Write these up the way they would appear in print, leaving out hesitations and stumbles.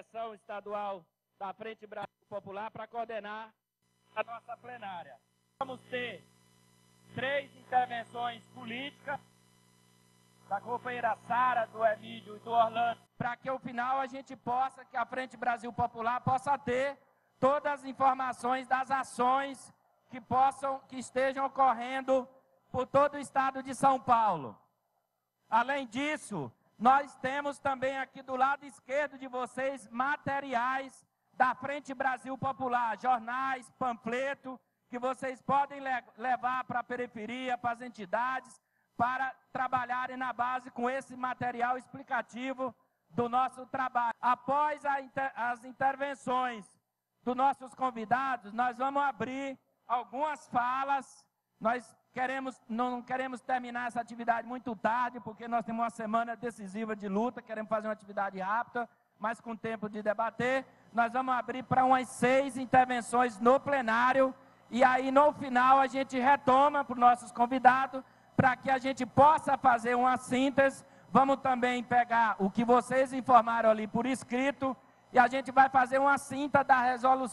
direção estadual da Frente Brasil Popular para coordenar a nossa plenária. Vamos ter 3 intervenções políticas da companheira Sara, do Emílio e do Orlando, para que ao final a gente possa, que a Frente Brasil Popular possa ter todas as informações das ações que estejam ocorrendo por todo o estado de São Paulo. Além disso, nós temos também aqui do lado esquerdo de vocês materiais da Frente Brasil Popular, jornais, panfleto, que vocês podem levar para a periferia, para as entidades, para trabalharem na base com esse material explicativo do nosso trabalho. Após as intervenções dos nossos convidados, nós vamos abrir algumas falas. Nós não queremos terminar essa atividade muito tarde, porque nós temos uma semana decisiva de luta, queremos fazer uma atividade rápida, mas com tempo de debater. Nós vamos abrir para umas 6 intervenções no plenário, e aí no final a gente retoma para os nossos convidados, para que a gente possa fazer uma síntese. Vamos também pegar o que vocês informaram ali por escrito, e a gente vai fazer uma síntese da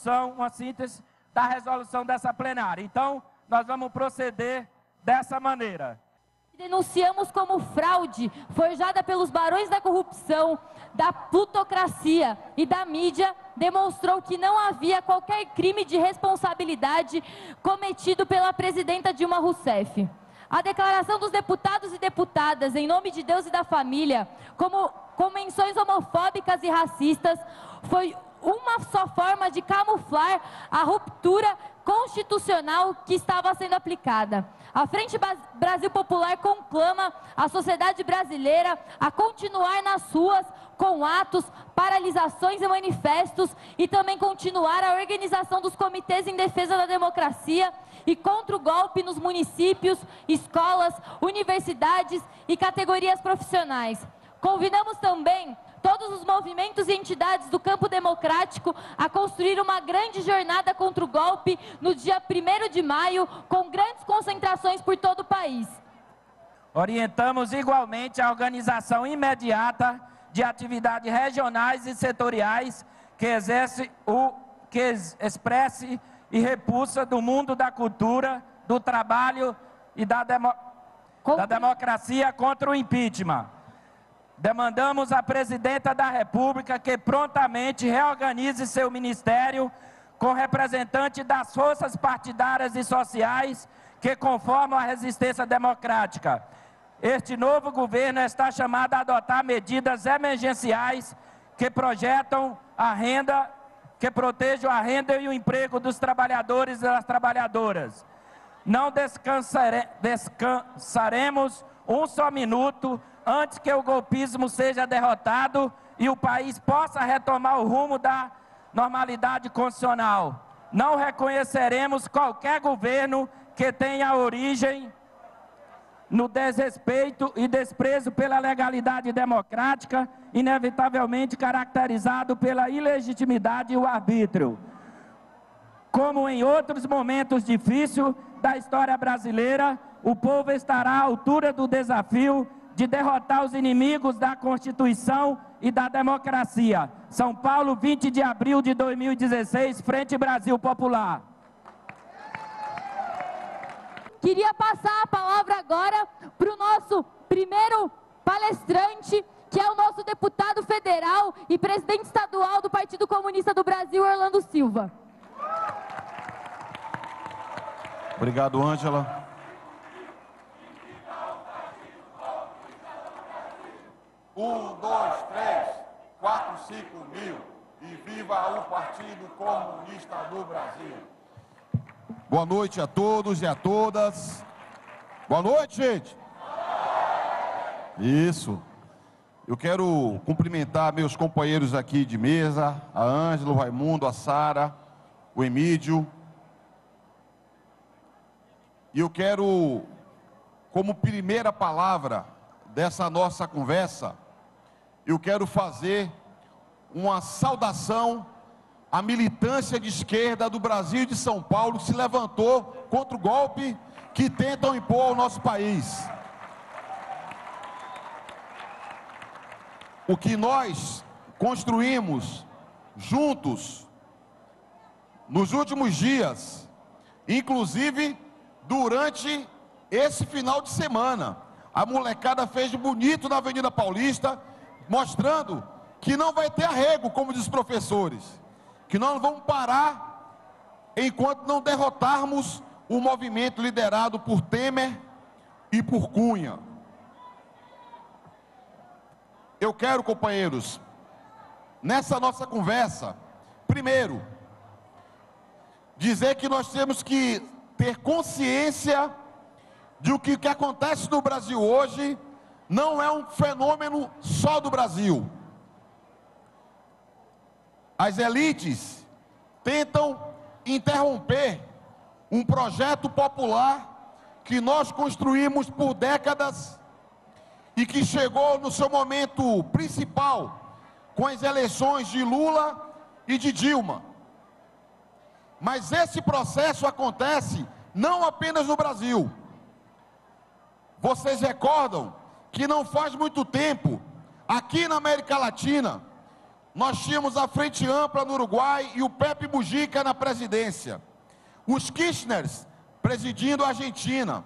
resolução dessa plenária. Então, nós vamos proceder dessa maneira. Denunciamos como fraude forjada pelos barões da corrupção, da plutocracia e da mídia, demonstrou que não havia qualquer crime de responsabilidade cometido pela presidenta Dilma Rousseff. A declaração dos deputados e deputadas em nome de Deus e da família, com menções homofóbicas e racistas, foi uma só forma de camuflar a ruptura constitucional que estava sendo aplicada. A Frente Brasil Popular conclama a sociedade brasileira a continuar nas ruas com atos, paralisações e manifestos, e também continuar a organização dos comitês em defesa da democracia e contra o golpe nos municípios, escolas, universidades e categorias profissionais. Convidamos também todos os movimentos e entidades do campo democrático a construir uma grande jornada contra o golpe no dia 1º de maio, com grandes concentrações por todo o país. Orientamos igualmente a organização imediata de atividades regionais e setoriais que expresse e repulsa do mundo da cultura, do trabalho e da democracia contra o impeachment. Demandamos à Presidenta da República que prontamente reorganize seu ministério com representantes das forças partidárias e sociais que conformam a resistência democrática. Este novo governo está chamado a adotar medidas emergenciais que protejam a renda e o emprego dos trabalhadores e das trabalhadoras. Não descansaremos um só minuto antes que o golpismo seja derrotado e o país possa retomar o rumo da normalidade constitucional. Não reconheceremos qualquer governo que tenha origem no desrespeito e desprezo pela legalidade democrática, inevitavelmente caracterizado pela ilegitimidade e o arbítrio. Como em outros momentos difíceis da história brasileira, o povo estará à altura do desafio de derrotar os inimigos da Constituição e da democracia. São Paulo, 20 de abril de 2016, Frente Brasil Popular. Queria passar a palavra agora para o nosso primeiro palestrante, que é o nosso deputado federal e presidente estadual do Partido Comunista do Brasil, Orlando Silva. Obrigado, Ângela. Um, 2, 3, 4, 5 mil e viva o Partido Comunista do Brasil. Boa noite a todos e a todas. Boa noite, gente. Isso. Eu quero cumprimentar meus companheiros aqui de mesa, a Ângela, o Raimundo, a Sara, o Emílio. E eu quero, como primeira palavra dessa nossa conversa, eu quero fazer uma saudação à militância de esquerda do Brasil e de São Paulo que se levantou contra o golpe que tentam impor ao nosso país. O que nós construímos juntos nos últimos dias, inclusive durante esse final de semana. A molecada fez bonito na Avenida Paulista, mostrando que não vai ter arrego, como diz os professores, que nós não vamos parar enquanto não derrotarmos o movimento liderado por Temer e por Cunha. Eu quero, companheiros, nessa nossa conversa, primeiro, dizer que nós temos que ter consciência de que o que acontece no Brasil hoje não é um fenômeno só do Brasil. As elites tentam interromper um projeto popular que nós construímos por décadas e que chegou no seu momento principal com as eleições de Lula e de Dilma. Mas esse processo acontece não apenas no Brasil. Vocês recordam que não faz muito tempo, aqui na América Latina, nós tínhamos a Frente Ampla no Uruguai e o Pepe Mujica na presidência. Os Kirchners presidindo a Argentina.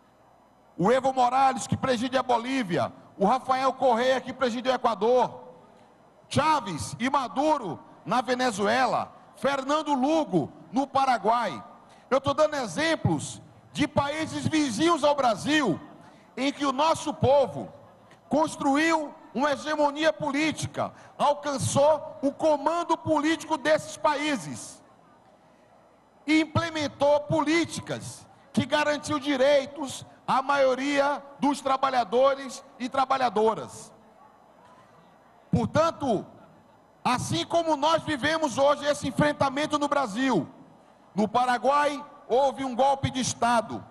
O Evo Morales, que preside a Bolívia. O Rafael Correa, que preside o Equador. Chávez e Maduro na Venezuela. Fernando Lugo no Paraguai. Eu estou dando exemplos de países vizinhos ao Brasil, em que o nosso povo construiu uma hegemonia política, alcançou o comando político desses países e implementou políticas que garantiu direitos à maioria dos trabalhadores e trabalhadoras. Portanto, assim como nós vivemos hoje esse enfrentamento no Brasil, no Paraguai houve um golpe de Estado.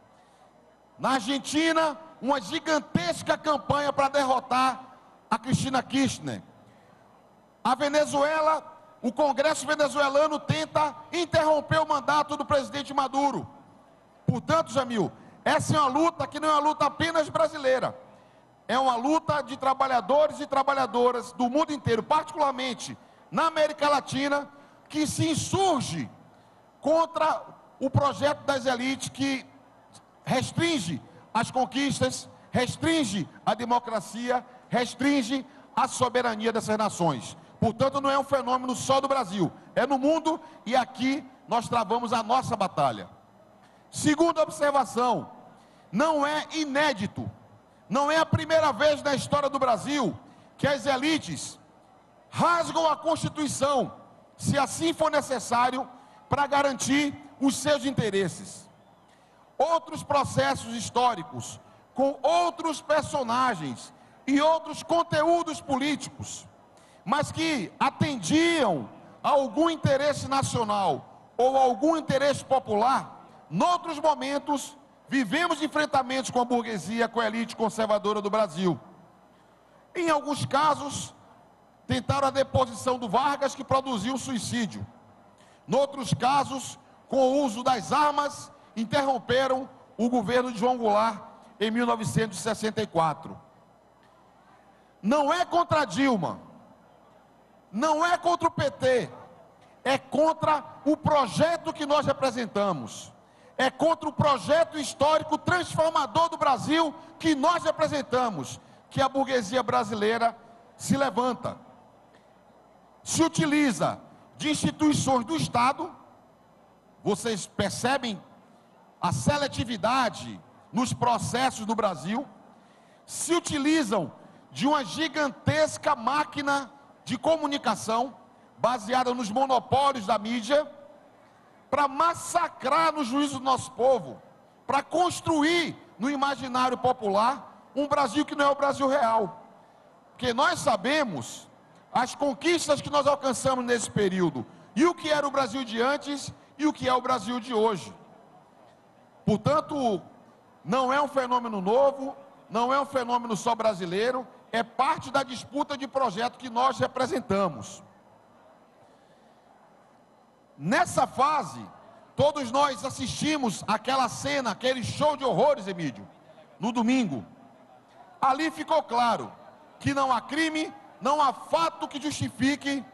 Na Argentina, uma gigantesca campanha para derrotar a Cristina Kirchner. A Venezuela, o Congresso venezuelano tenta interromper o mandato do presidente Maduro. Portanto, Jamil, essa é uma luta que não é uma luta apenas brasileira. É uma luta de trabalhadores e trabalhadoras do mundo inteiro, particularmente na América Latina, que se insurge contra o projeto das elites que restringe as conquistas, restringe a democracia, restringe a soberania dessas nações. Portanto, não é um fenômeno só do Brasil, é no mundo e aqui nós travamos a nossa batalha. Segunda observação, não é inédito, não é a primeira vez na história do Brasil que as elites rasgam a Constituição, se assim for necessário, para garantir os seus interesses. Outros processos históricos, com outros personagens e outros conteúdos políticos, mas que atendiam a algum interesse nacional ou algum interesse popular, noutros momentos, vivemos enfrentamentos com a burguesia, com a elite conservadora do Brasil. Em alguns casos, tentaram a deposição do Vargas, que produziu suicídio. Noutros casos, com o uso das armas, interromperam o governo de João Goulart em 1964. Não é contra Dilma, não é contra o PT, é contra o projeto que nós representamos, é contra o projeto histórico transformador do Brasil que nós representamos, que a burguesia brasileira se levanta, se utiliza de instituições do Estado. Vocês percebem a seletividade nos processos do Brasil, se utilizam de uma gigantesca máquina de comunicação, baseada nos monopólios da mídia, para massacrar no juízo do nosso povo, para construir no imaginário popular um Brasil que não é o Brasil real. Porque nós sabemos as conquistas que nós alcançamos nesse período, e o que era o Brasil de antes e o que é o Brasil de hoje. Portanto, não é um fenômeno novo, não é um fenômeno só brasileiro, é parte da disputa de projeto que nós representamos. Nessa fase, todos nós assistimos aquela cena, aquele show de horrores, Emílio, no domingo. Ali ficou claro que não há crime, não há fato que justifique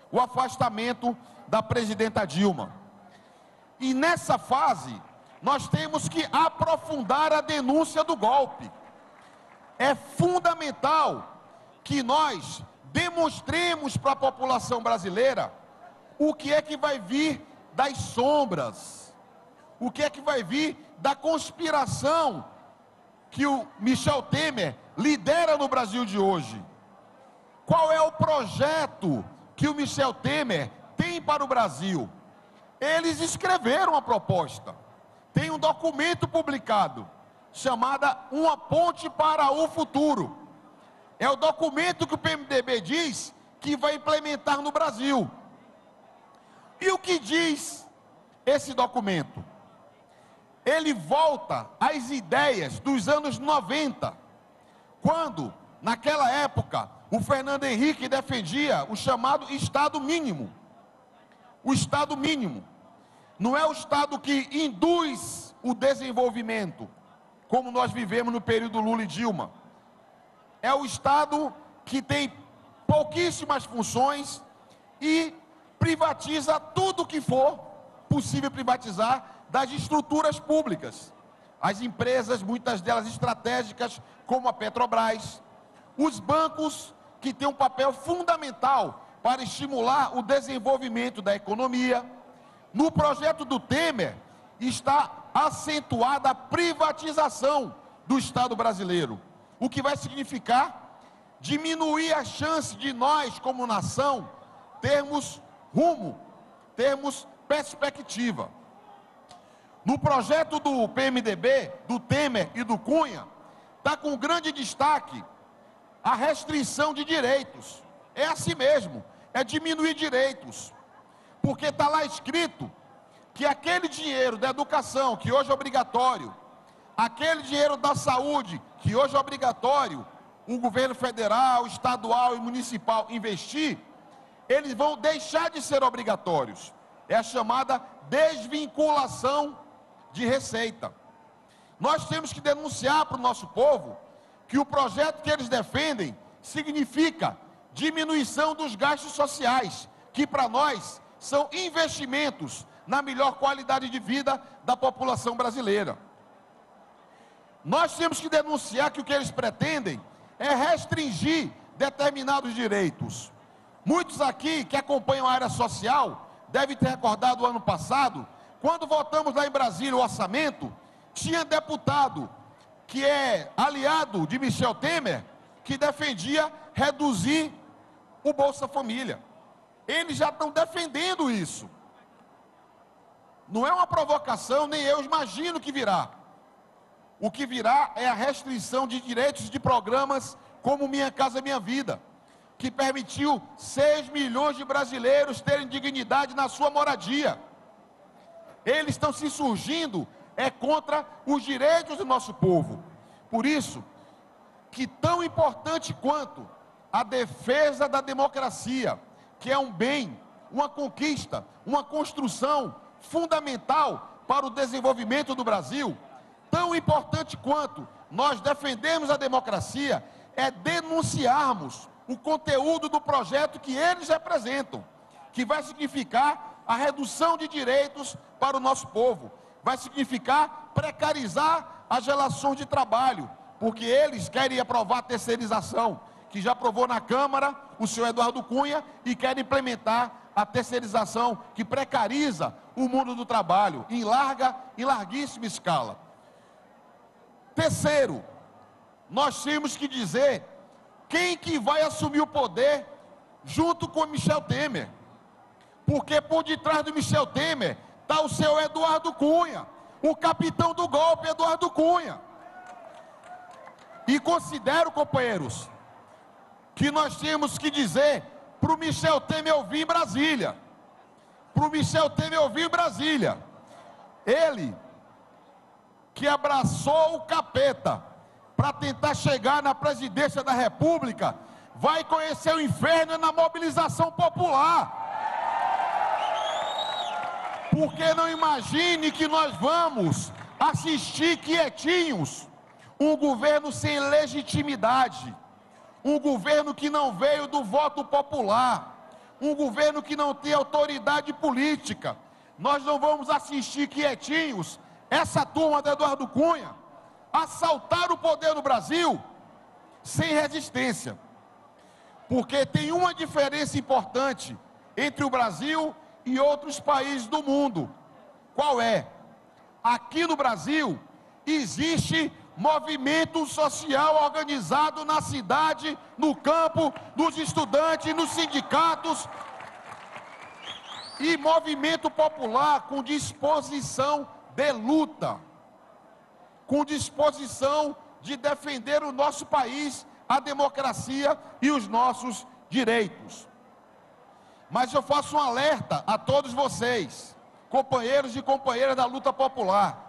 o afastamento da presidenta Dilma. E nessa fase, nós temos que aprofundar a denúncia do golpe. É fundamental que nós demonstremos para a população brasileira o que é que vai vir das sombras, o que é que vai vir da conspiração que o Michel Temer lidera no Brasil de hoje. Qual é o projeto que o Michel Temer tem para o Brasil? Eles escreveram a proposta. Tem um documento publicado, chamada Uma Ponte para o Futuro. É o documento que o PMDB diz que vai implementar no Brasil. E o que diz esse documento? Ele volta às ideias dos anos 90, quando, naquela época, o Fernando Henrique defendia o chamado Estado mínimo. O Estado mínimo não é o Estado que induz o desenvolvimento, como nós vivemos no período Lula e Dilma. É o Estado que tem pouquíssimas funções e privatiza tudo que for possível privatizar das estruturas públicas. As empresas, muitas delas estratégicas, como a Petrobras, os bancos, que têm um papel fundamental para estimular o desenvolvimento da economia. No projeto do Temer está acentuada a privatização do Estado brasileiro, o que vai significar diminuir a chance de nós, como nação, termos rumo, termos perspectiva. No projeto do PMDB, do Temer e do Cunha, está com grande destaque a restrição de direitos. É assim mesmo, é diminuir direitos. Porque está lá escrito que aquele dinheiro da educação, que hoje é obrigatório, aquele dinheiro da saúde, que hoje é obrigatório, o governo federal, estadual e municipal investir, eles vão deixar de ser obrigatórios. É a chamada desvinculação de receita. Nós temos que denunciar para o nosso povo que o projeto que eles defendem significa diminuição dos gastos sociais, que para nós são investimentos na melhor qualidade de vida da população brasileira. Nós temos que denunciar que o que eles pretendem é restringir determinados direitos. Muitos aqui que acompanham a área social devem ter recordado o ano passado, quando votamos lá em Brasília o orçamento, tinha deputado que é aliado de Michel Temer, que defendia reduzir o Bolsa Família. Eles já estão defendendo isso. Não é uma provocação, nem eu imagino o que virá. O que virá é a restrição de direitos de programas como Minha Casa Minha Vida, que permitiu 6 milhões de brasileiros terem dignidade na sua moradia. Eles estão se insurgindo contra os direitos do nosso povo. Por isso, que tão importante quanto a defesa da democracia, que é um bem, uma conquista, uma construção fundamental para o desenvolvimento do Brasil, tão importante quanto nós defendemos a democracia, é denunciarmos o conteúdo do projeto que eles representam, que vai significar a redução de direitos para o nosso povo, vai significar precarizar as relações de trabalho, porque eles querem aprovar a terceirização, que já aprovou na Câmara o senhor Eduardo Cunha, e querem implementar a terceirização que precariza o mundo do trabalho em larguíssima escala. Terceiro, nós temos que dizer quem que vai assumir o poder junto com Michel Temer, porque por detrás do Michel Temer está o seu Eduardo Cunha, o capitão do golpe Eduardo Cunha. E considero, companheiros, que nós temos que dizer para o Michel Temer ouvir em Brasília, para o Michel Temer ouvir em Brasília, ele que abraçou o capeta para tentar chegar na presidência da República, vai conhecer o inferno na mobilização popular. Porque não imagine que nós vamos assistir quietinhos um governo sem legitimidade, um governo que não veio do voto popular, um governo que não tem autoridade política. Nós não vamos assistir quietinhos essa turma do Eduardo Cunha assaltar o poder no Brasil sem resistência. Porque tem uma diferença importante entre o Brasil e outros países do mundo. Qual é? Aqui no Brasil existe movimento social organizado na cidade, no campo, nos estudantes, nos sindicatos, e movimento popular com disposição de luta, com disposição de defender o nosso país, a democracia e os nossos direitos. Mas eu faço um alerta a todos vocês, companheiros e companheiras da luta popular.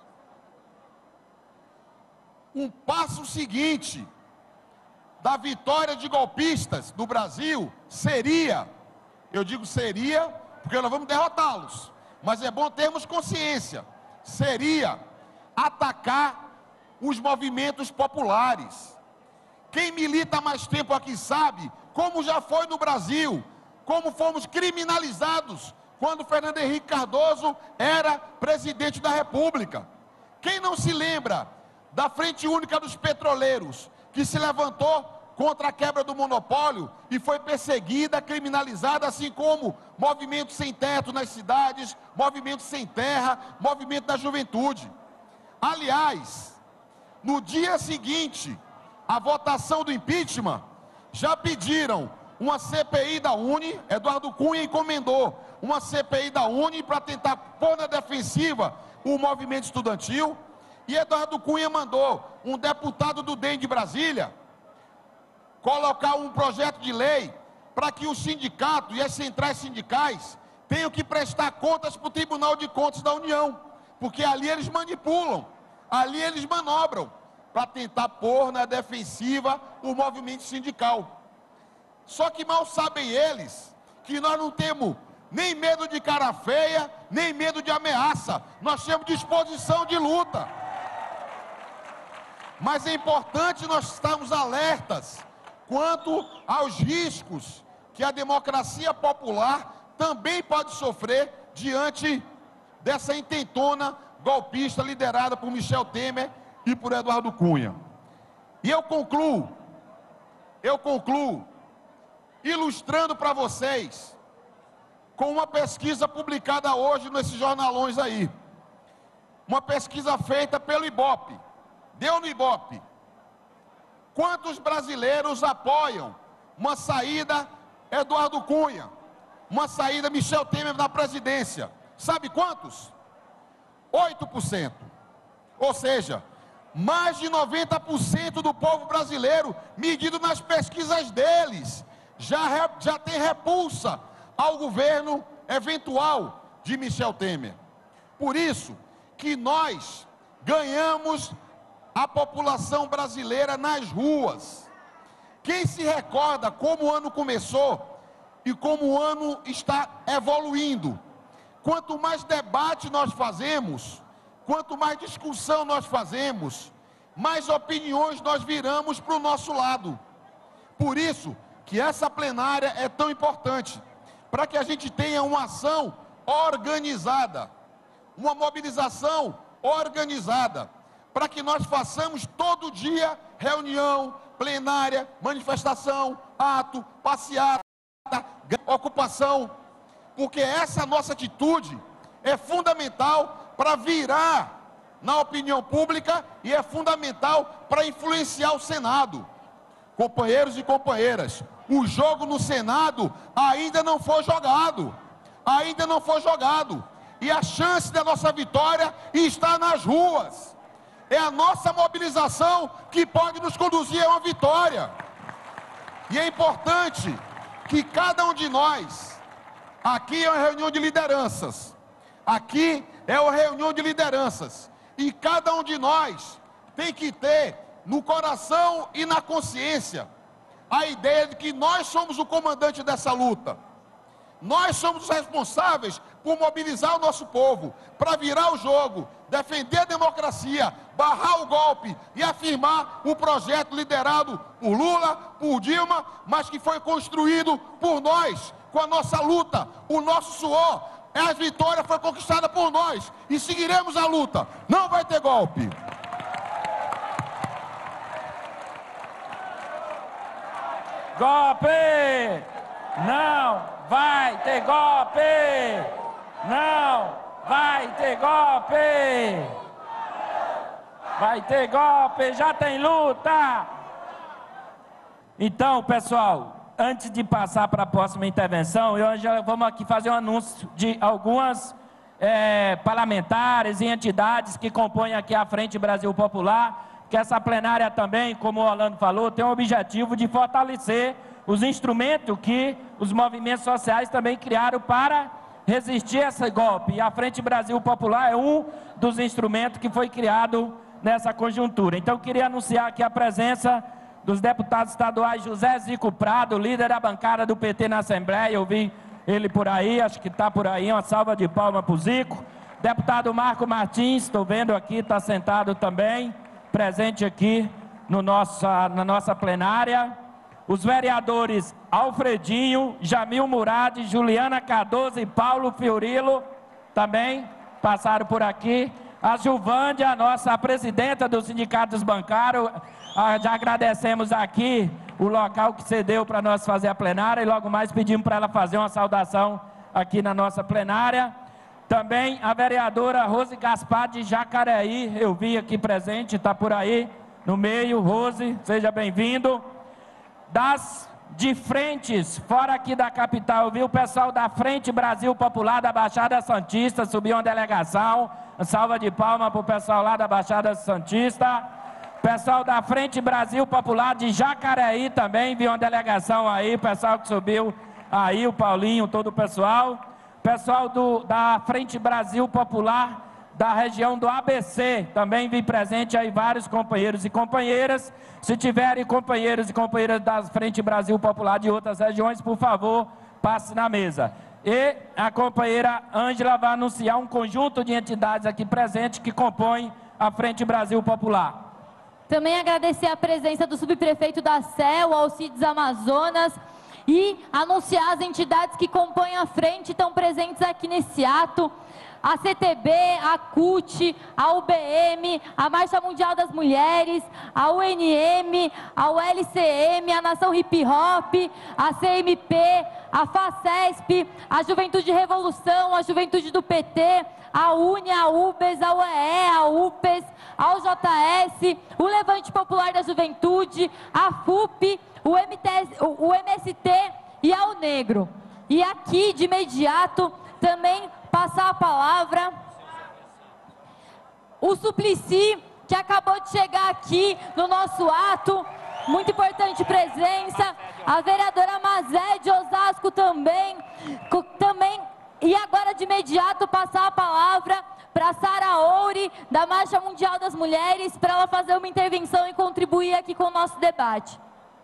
Um passo seguinte da vitória de golpistas do Brasil seria, eu digo seria, porque nós vamos derrotá-los, mas é bom termos consciência, seria atacar os movimentos populares. Quem milita mais tempo aqui sabe como já foi no Brasil, como fomos criminalizados quando Fernando Henrique Cardoso era presidente da República. Quem não se lembra da Frente Única dos Petroleiros, que se levantou contra a quebra do monopólio e foi perseguida, criminalizada, assim como movimento sem teto nas cidades, movimento sem terra, movimento da juventude. Aliás, no dia seguinte à votação do impeachment, já pediram uma CPI da UNE, Eduardo Cunha encomendou uma CPI da UNE para tentar pôr na defensiva o movimento estudantil, e Eduardo Cunha mandou um deputado do DEM de Brasília colocar um projeto de lei para que o sindicato e as centrais sindicais tenham que prestar contas para o Tribunal de Contas da União, porque ali eles manipulam, ali eles manobram, para tentar pôr na defensiva o movimento sindical. Só que mal sabem eles que nós não temos nem medo de cara feia, nem medo de ameaça, nós temos disposição de luta. Mas é importante nós estarmos alertas quanto aos riscos que a democracia popular também pode sofrer diante dessa intentona golpista liderada por Michel Temer e por Eduardo Cunha. E eu concluo ilustrando para vocês com uma pesquisa publicada hoje nesses jornalões aí. Uma pesquisa feita pelo Ibope. Deu no Ibope. Quantos brasileiros apoiam uma saída Eduardo Cunha, uma saída Michel Temer na presidência? Sabe quantos? 8%. Ou seja, mais de 90% do povo brasileiro, medido nas pesquisas deles, já tem repulsa ao governo eventual de Michel Temer. Por isso que nós ganhamos a população brasileira nas ruas. Quem se recorda como o ano começou e como o ano está evoluindo? Quanto mais debate nós fazemos, quanto mais discussão nós fazemos, mais opiniões nós viramos para o nosso lado. Por isso que essa plenária é tão importante, para que a gente tenha uma ação organizada, uma mobilização organizada, para que nós façamos todo dia reunião, plenária, manifestação, ato, passeata, ocupação, porque essa nossa atitude é fundamental para virar na opinião pública e é fundamental para influenciar o Senado. Companheiros e companheiras, o jogo no Senado ainda não foi jogado, e a chance da nossa vitória está nas ruas. É a nossa mobilização que pode nos conduzir a uma vitória. E é importante que cada um de nós, aqui é uma reunião de lideranças, e cada um de nós tem que ter no coração e na consciência a ideia de que nós somos o comandante dessa luta. Nós somos os responsáveis por mobilizar o nosso povo, para virar o jogo, defender a democracia, barrar o golpe e afirmar o projeto liderado por Lula, por Dilma, mas que foi construído por nós, com a nossa luta, o nosso suor. A vitória foi conquistada por nós e seguiremos a luta. Não vai ter golpe. Golpe! Não vai ter golpe! Não vai ter golpe! Vai ter golpe, já tem luta! Então, pessoal, antes de passar para a próxima intervenção, vamos aqui fazer um anúncio de algumas parlamentares e entidades que compõem aqui a Frente Brasil Popular, que essa plenária também, como o Orlando falou, tem o objetivo de fortalecer os instrumentos que os movimentos sociais também criaram para resistir a esse golpe. E a Frente Brasil Popular é um dos instrumentos que foi criado nessa conjuntura. Então, eu queria anunciar aqui a presença dos deputados estaduais José Zico Prado, líder da bancada do PT na Assembleia. Eu vi ele por aí, acho que está por aí, uma salva de palmas para o Zico. Deputado Marco Martins, estou vendo aqui, está sentado também, presente aqui na nossa plenária. Os vereadores Alfredinho, Jamil Murad, Juliana Cardoso e Paulo Fiorilo também passaram por aqui. A Gilvândia, a nossa presidenta do Sindicato dos Bancários, já agradecemos aqui o local que cedeu para nós fazer a plenária e logo mais pedimos para ela fazer uma saudação aqui na nossa plenária. Também a vereadora Rose Gaspar de Jacareí, eu vi aqui presente, está por aí no meio. Rose, seja bem-vindo. De frentes, fora aqui da capital, eu vi o pessoal da Frente Brasil Popular da Baixada Santista, subiu uma delegação, uma salva de palmas para o pessoal lá da Baixada Santista. Pessoal da Frente Brasil Popular de Jacareí também, vi uma delegação aí, pessoal que subiu aí, o Paulinho, todo o pessoal. Pessoal da Frente Brasil Popular da região do ABC, também vi presente aí vários companheiros e companheiras. Se tiverem companheiros e companheiras da Frente Brasil Popular de outras regiões, por favor, passe na mesa. E a companheira Ângela vai anunciar um conjunto de entidades aqui presentes que compõem a Frente Brasil Popular. Também agradecer a presença do subprefeito da Sé, o Alcides Amazonas, e anunciar as entidades que compõem a frente, estão presentes aqui nesse ato. A CTB, a CUT, a UBM, a Marcha Mundial das Mulheres, a UNM, a ULCM, a Nação Hip Hop, a CMP, a FACESP, a Juventude Revolução, a Juventude do PT, a UNE, a UBES, a UEE, a UPES, a UJS, o Levante Popular da Juventude, a FUP, o MST e a UNegro. E aqui, de imediato, também passar a palavra o Suplicy, que acabou de chegar aqui no nosso ato, muito importante presença, a vereadora Mazé de Osasco também, e agora de imediato passar a palavra para Sara Ouri, da Marcha Mundial das Mulheres, para ela fazer uma intervenção e contribuir aqui com o nosso debate.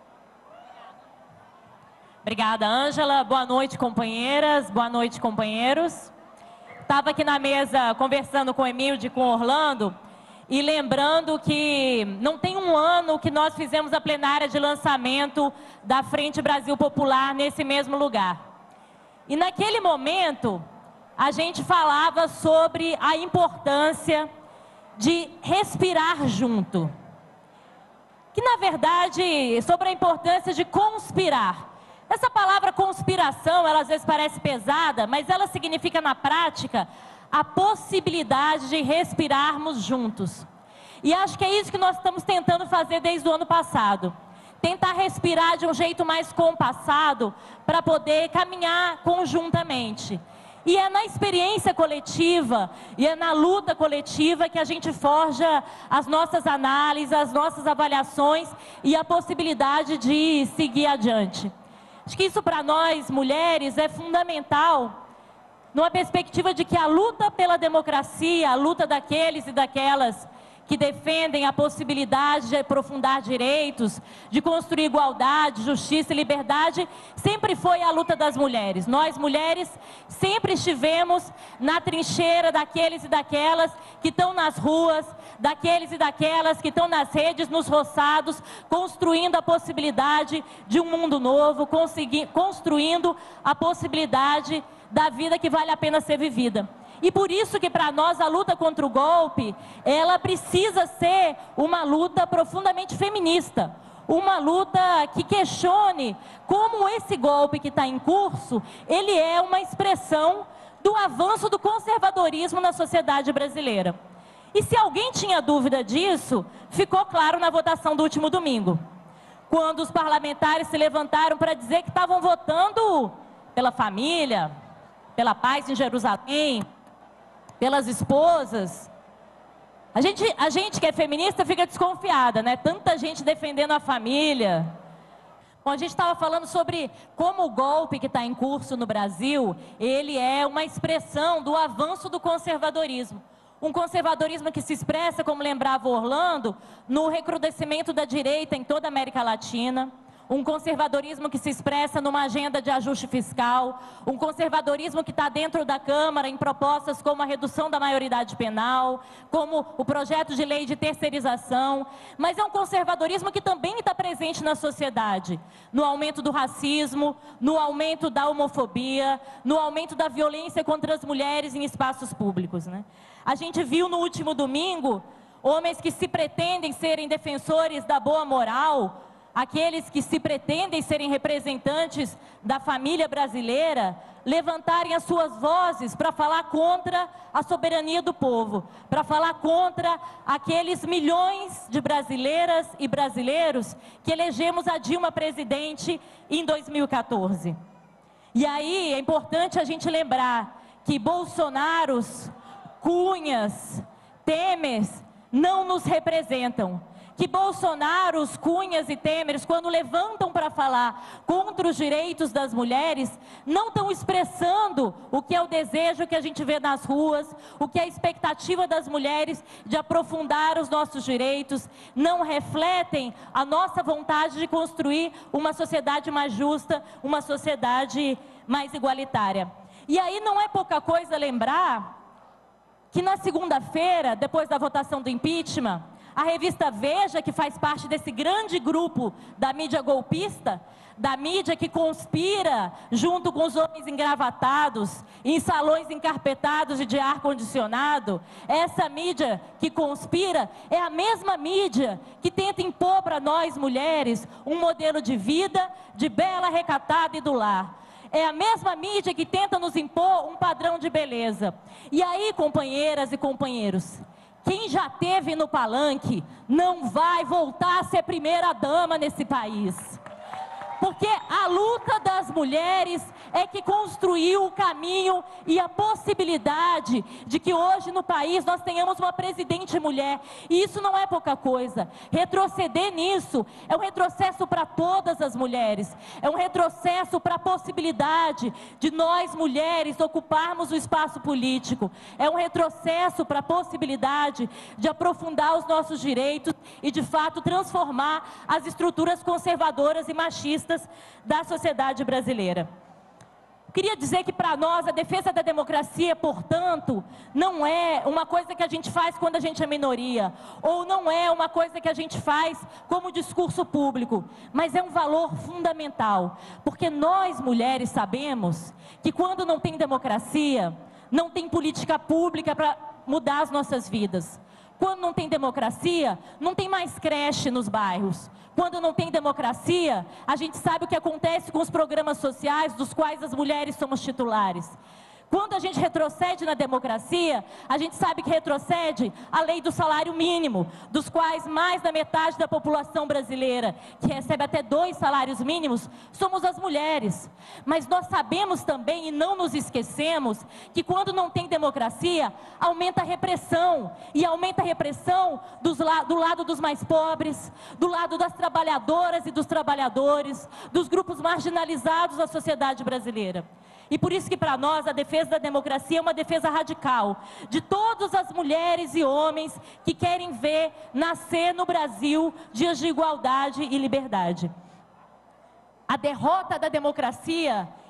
Obrigada, Ângela. Boa noite, companheiras. Boa noite, companheiros. Estava aqui na mesa conversando com o Emílio e com o Orlando e lembrando que não tem um ano que nós fizemos a plenária de lançamento da Frente Brasil Popular nesse mesmo lugar. E naquele momento a gente falava sobre a importância de respirar junto. Que na verdade, sobre a importância de conspirar. Essa palavra conspiração, ela às vezes parece pesada, mas ela significa na prática a possibilidade de respirarmos juntos. E acho que é isso que nós estamos tentando fazer desde o ano passado. Tentar respirar de um jeito mais compassado para poder caminhar conjuntamente. E é na experiência coletiva e é na luta coletiva que a gente forja as nossas análises, as nossas avaliações e a possibilidade de seguir adiante. Acho que isso para nós, mulheres, é fundamental, numa perspectiva de que a luta pela democracia, a luta daqueles e daquelas que defendem a possibilidade de aprofundar direitos, de construir igualdade, justiça e liberdade, sempre foi a luta das mulheres. Nós, mulheres, sempre estivemos na trincheira daqueles e daquelas que estão nas ruas, daqueles e daquelas que estão nas redes, nos roçados, construindo a possibilidade de um mundo novo, construindo a possibilidade da vida que vale a pena ser vivida. E por isso que para nós a luta contra o golpe, ela precisa ser uma luta profundamente feminista. Uma luta que questione como esse golpe que está em curso, ele é uma expressão do avanço do conservadorismo na sociedade brasileira. E se alguém tinha dúvida disso, ficou claro na votação do último domingo, quando os parlamentares se levantaram para dizer que estavam votando pela família, pela paz em Jerusalém, pelas esposas. A gente que é feminista fica desconfiada, né? Tanta gente defendendo a família. Bom, a gente estava falando sobre como o golpe que está em curso no Brasil, ele é uma expressão do avanço do conservadorismo. Um conservadorismo que se expressa, como lembrava Orlando, no recrudescimento da direita em toda a América Latina. Um conservadorismo que se expressa numa agenda de ajuste fiscal, um conservadorismo que está dentro da Câmara em propostas como a redução da maioridade penal, como o projeto de lei de terceirização, mas é um conservadorismo que também está presente na sociedade, no aumento do racismo, no aumento da homofobia, no aumento da violência contra as mulheres em espaços públicos, né? A gente viu no último domingo homens que se pretendem serem defensores da boa moral, aqueles que se pretendem serem representantes da família brasileira, levantarem as suas vozes para falar contra a soberania do povo, para falar contra aqueles milhões de brasileiras e brasileiros que elegemos a Dilma presidente em 2014. E aí é importante a gente lembrar que Bolsonaros, Cunhas, Temers não nos representam. Que Bolsonaro, Cunhas e Temers, quando levantam para falar contra os direitos das mulheres, não estão expressando o que é o desejo que a gente vê nas ruas, o que é a expectativa das mulheres de aprofundar os nossos direitos, não refletem a nossa vontade de construir uma sociedade mais justa, uma sociedade mais igualitária. E aí não é pouca coisa lembrar que na segunda-feira, depois da votação do impeachment, a revista Veja, que faz parte desse grande grupo da mídia golpista, da mídia que conspira junto com os homens engravatados, em salões encarpetados e de ar-condicionado, essa mídia que conspira é a mesma mídia que tenta impor para nós mulheres um modelo de vida, de bela, recatada e do lar. É a mesma mídia que tenta nos impor um padrão de beleza. E aí, companheiras e companheiros, quem já esteve no palanque não vai voltar a ser primeira-dama nesse país. Porque a luta das mulheres é que construiu o caminho e a possibilidade de que hoje no país nós tenhamos uma presidente mulher. E isso não é pouca coisa. Retroceder nisso é um retrocesso para todas as mulheres. É um retrocesso para a possibilidade de nós mulheres ocuparmos o espaço político. É um retrocesso para a possibilidade de aprofundar os nossos direitos e de fato transformar as estruturas conservadoras e machistas da sociedade brasileira. Queria dizer que para nós a defesa da democracia, portanto, não é uma coisa que a gente faz quando a gente é minoria, ou não é uma coisa que a gente faz como discurso público, mas é um valor fundamental, porque nós mulheres sabemos que quando não tem democracia, não tem política pública para mudar as nossas vidas. Quando não tem democracia, não tem mais creche nos bairros. Quando não tem democracia, a gente sabe o que acontece com os programas sociais dos quais as mulheres somos titulares. Quando a gente retrocede na democracia, a gente sabe que retrocede a lei do salário mínimo, dos quais mais da metade da população brasileira, que recebe até 2 salários mínimos, somos as mulheres. Mas nós sabemos também, e não nos esquecemos, que quando não tem democracia, aumenta a repressão. E aumenta a repressão do lado dos mais pobres, do lado das trabalhadoras e dos trabalhadores, dos grupos marginalizados da sociedade brasileira. E por isso que para nós a defesa da democracia é uma defesa radical de todas as mulheres e homens que querem ver nascer no Brasil dias de igualdade e liberdade. A derrota da democracia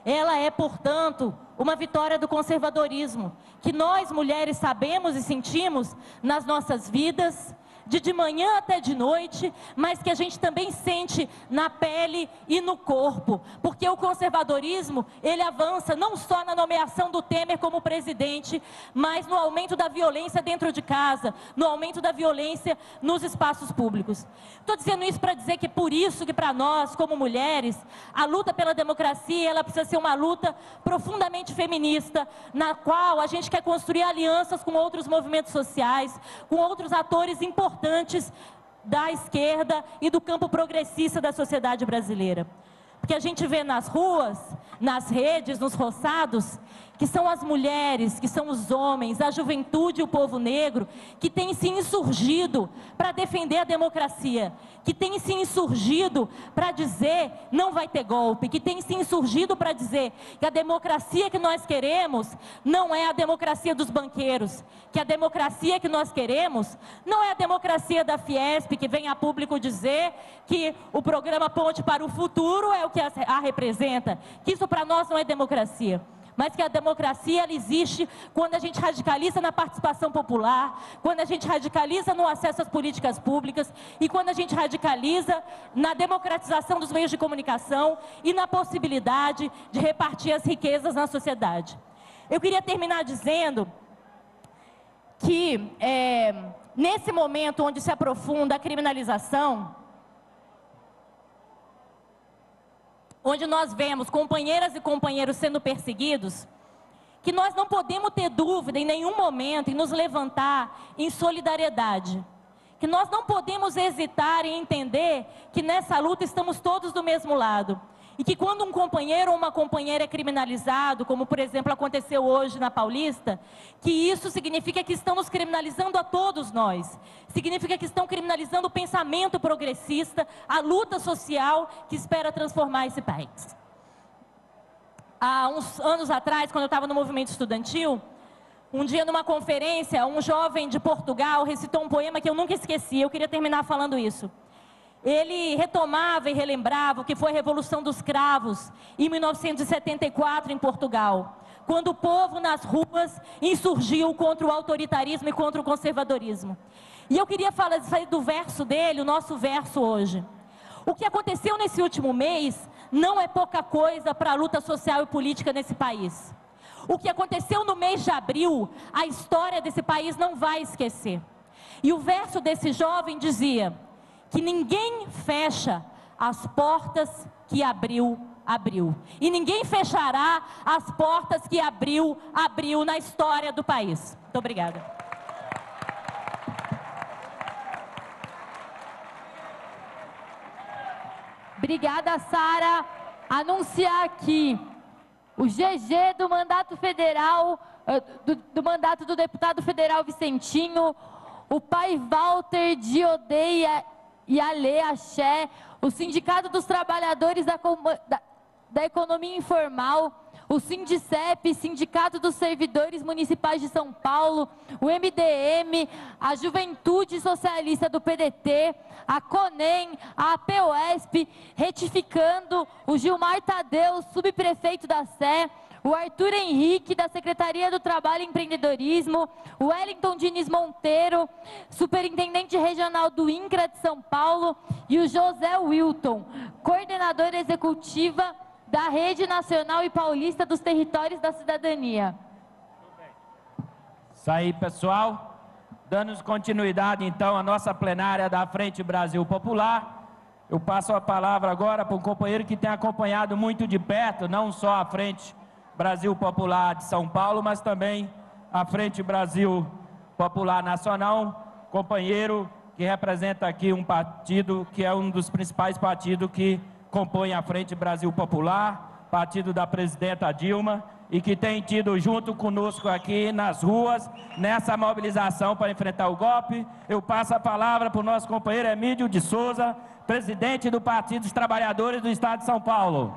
ela é, portanto, uma vitória do conservadorismo, que nós mulheres sabemos e sentimos nas nossas vidas, de manhã até de noite, mas que a gente também sente na pele e no corpo, porque o conservadorismo, ele avança não só na nomeação do Temer como presidente, mas no aumento da violência dentro de casa, no aumento da violência nos espaços públicos. Estou dizendo isso para dizer que por isso que para nós, como mulheres, a luta pela democracia, ela precisa ser uma luta profundamente feminista, na qual a gente quer construir alianças com outros movimentos sociais, com outros atores importantes da esquerda e do campo progressista da sociedade brasileira. Porque a gente vê nas ruas, nas redes, nos roçados, que são as mulheres, que são os homens, a juventude e o povo negro, que têm se insurgido para defender a democracia, que têm se insurgido para dizer não vai ter golpe, que têm se insurgido para dizer que a democracia que nós queremos não é a democracia dos banqueiros, que a democracia que nós queremos não é a democracia da Fiesp, que vem a público dizer que o programa Ponte para o Futuro é o que a representa, que isso para nós não é democracia. Mas que a democracia, ela existe quando a gente radicaliza na participação popular, quando a gente radicaliza no acesso às políticas públicas e quando a gente radicaliza na democratização dos meios de comunicação e na possibilidade de repartir as riquezas na sociedade. Eu queria terminar dizendo que nesse momento onde se aprofunda a criminalização, onde nós vemos companheiras e companheiros sendo perseguidos, que nós não podemos ter dúvida em nenhum momento em nos levantar em solidariedade, que nós não podemos hesitar em entender que nessa luta estamos todos do mesmo lado, e que quando um companheiro ou uma companheira é criminalizado, como por exemplo aconteceu hoje na Paulista, que isso significa que estamos criminalizando a todos nós, significa que estão criminalizando o pensamento progressista, a luta social que espera transformar esse país. Há uns anos atrás, quando eu estava no movimento estudantil, um dia numa conferência, um jovem de Portugal recitou um poema que eu nunca esqueci, eu queria terminar falando isso. Ele retomava e relembrava o que foi a Revolução dos Cravos, em 1974, em Portugal, quando o povo nas ruas insurgiu contra o autoritarismo e contra o conservadorismo. E eu queria sair do verso dele, o nosso verso hoje. O que aconteceu nesse último mês não é pouca coisa para a luta social e política nesse país. O que aconteceu no mês de abril, a história desse país não vai esquecer. E o verso desse jovem dizia que ninguém fecha as portas que abriu, e ninguém fechará as portas que abriu na história do país. Muito obrigada. Obrigada, Sara. Anunciar aqui o GG do mandato federal, do mandato do deputado federal Vicentinho, o pai Walter de Odeia e Ale Axé, o Sindicato dos Trabalhadores da Economia Informal, o Sindicep, Sindicato dos Servidores Municipais de São Paulo, o MDM, a Juventude Socialista do PDT, a CONEM, a APOESP, retificando o Gilmar Tadeu, subprefeito da Sé, o Arthur Henrique, da Secretaria do Trabalho e Empreendedorismo, o Wellington Diniz Monteiro, superintendente regional do INCRA de São Paulo, e o José Wilton, coordenadora executiva da Rede Nacional e Paulista dos Territórios da Cidadania. Isso aí, pessoal. Dando continuidade, então, à nossa plenária da Frente Brasil Popular, eu passo a palavra agora para um companheiro que tem acompanhado muito de perto, não só a Frente Brasil Popular de São Paulo, mas também a Frente Brasil Popular Nacional, companheiro que representa aqui um partido que é um dos principais partidos que compõem a Frente Brasil Popular, partido da presidenta Dilma, e que tem tido junto conosco aqui nas ruas, nessa mobilização para enfrentar o golpe. Eu passo a palavra para o nosso companheiro Emílio de Souza, presidente do Partido dos Trabalhadores do Estado de São Paulo.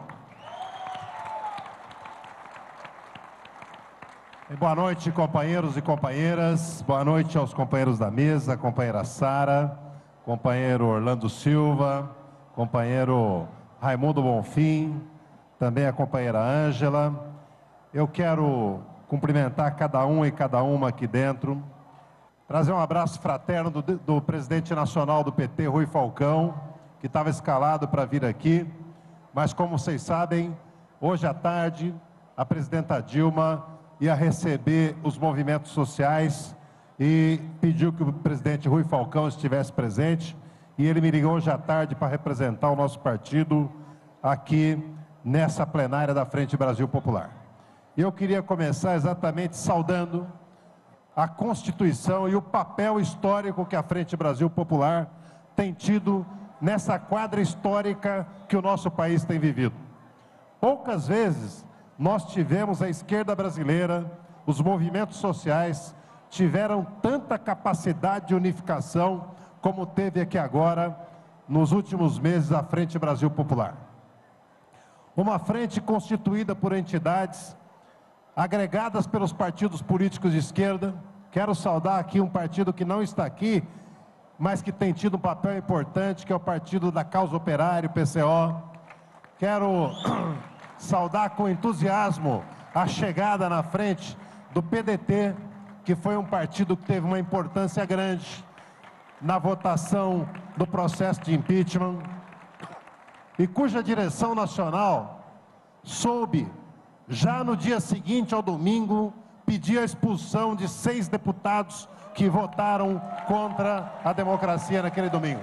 Boa noite, companheiros e companheiras. Boa noite aos companheiros da mesa, companheira Sara, companheiro Orlando Silva, companheiro Raimundo Bonfim, também a companheira Ângela. Eu quero cumprimentar cada um e cada uma aqui dentro, trazer um abraço fraterno do presidente nacional do PT, Rui Falcão, que estava escalado para vir aqui, mas como vocês sabem, hoje à tarde a presidenta Dilma ia receber os movimentos sociais e pediu que o presidente Rui Falcão estivesse presente, e ele me ligou hoje à tarde para representar o nosso partido aqui nessa plenária da Frente Brasil Popular. E eu queria começar exatamente saudando a Constituição e o papel histórico que a Frente Brasil Popular tem tido nessa quadra histórica que o nosso país tem vivido. Poucas vezes nós tivemos a esquerda brasileira, os movimentos sociais tiveram tanta capacidade de unificação como teve aqui agora, nos últimos meses, a Frente Brasil Popular. Uma frente constituída por entidades agregadas pelos partidos políticos de esquerda. Quero saudar aqui um partido que não está aqui, mas que tem tido um papel importante, que é o Partido da Causa Operária, o PCO. Quero saudar com entusiasmo a chegada na frente do PDT, que foi um partido que teve uma importância grande na votação do processo de impeachment, e cuja direção nacional soube, já no dia seguinte ao domingo, pedir a expulsão de 6 deputados que votaram contra a democracia naquele domingo.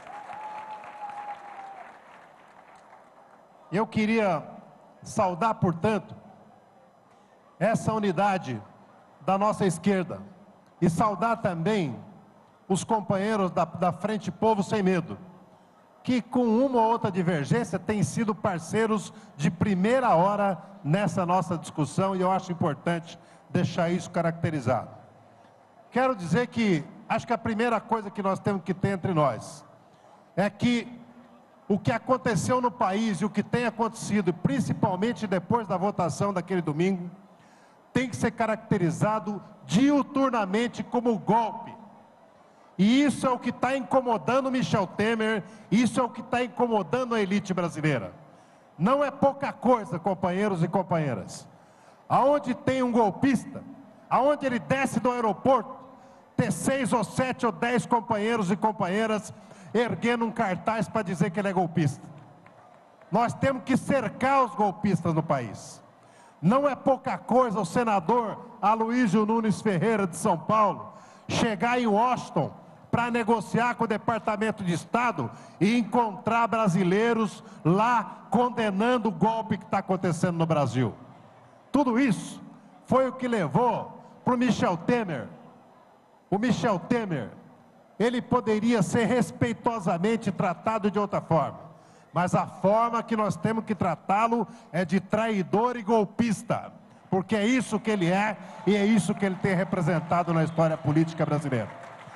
Eu queria saudar, portanto, essa unidade da nossa esquerda e saudar também os companheiros da Frente Povo Sem Medo, que com uma ou outra divergência têm sido parceiros de primeira hora nessa nossa discussão, e eu acho importante deixar isso caracterizado. Quero dizer que acho que a primeira coisa que nós temos que ter entre nós é que o que aconteceu no país e o que tem acontecido, principalmente depois da votação daquele domingo, tem que ser caracterizado diuturnamente como golpe. E isso é o que está incomodando Michel Temer, isso é o que está incomodando a elite brasileira. Não é pouca coisa, companheiros e companheiras. Aonde tem um golpista, aonde ele desce do aeroporto, ter 6 ou 7 ou 10 companheiros e companheiras erguendo um cartaz para dizer que ele é golpista. Nós temos que cercar os golpistas no país. Não é pouca coisa o senador Aloysio Nunes Ferreira de São Paulo chegar em Washington para negociar com o Departamento de Estado e encontrar brasileiros lá condenando o golpe que está acontecendo no Brasil. Tudo isso foi o que levou para o Michel Temer. O Michel Temer, ele poderia ser respeitosamente tratado de outra forma, mas a forma que nós temos que tratá-lo é de traidor e golpista, porque é isso que ele é e é isso que ele tem representado na história política brasileira.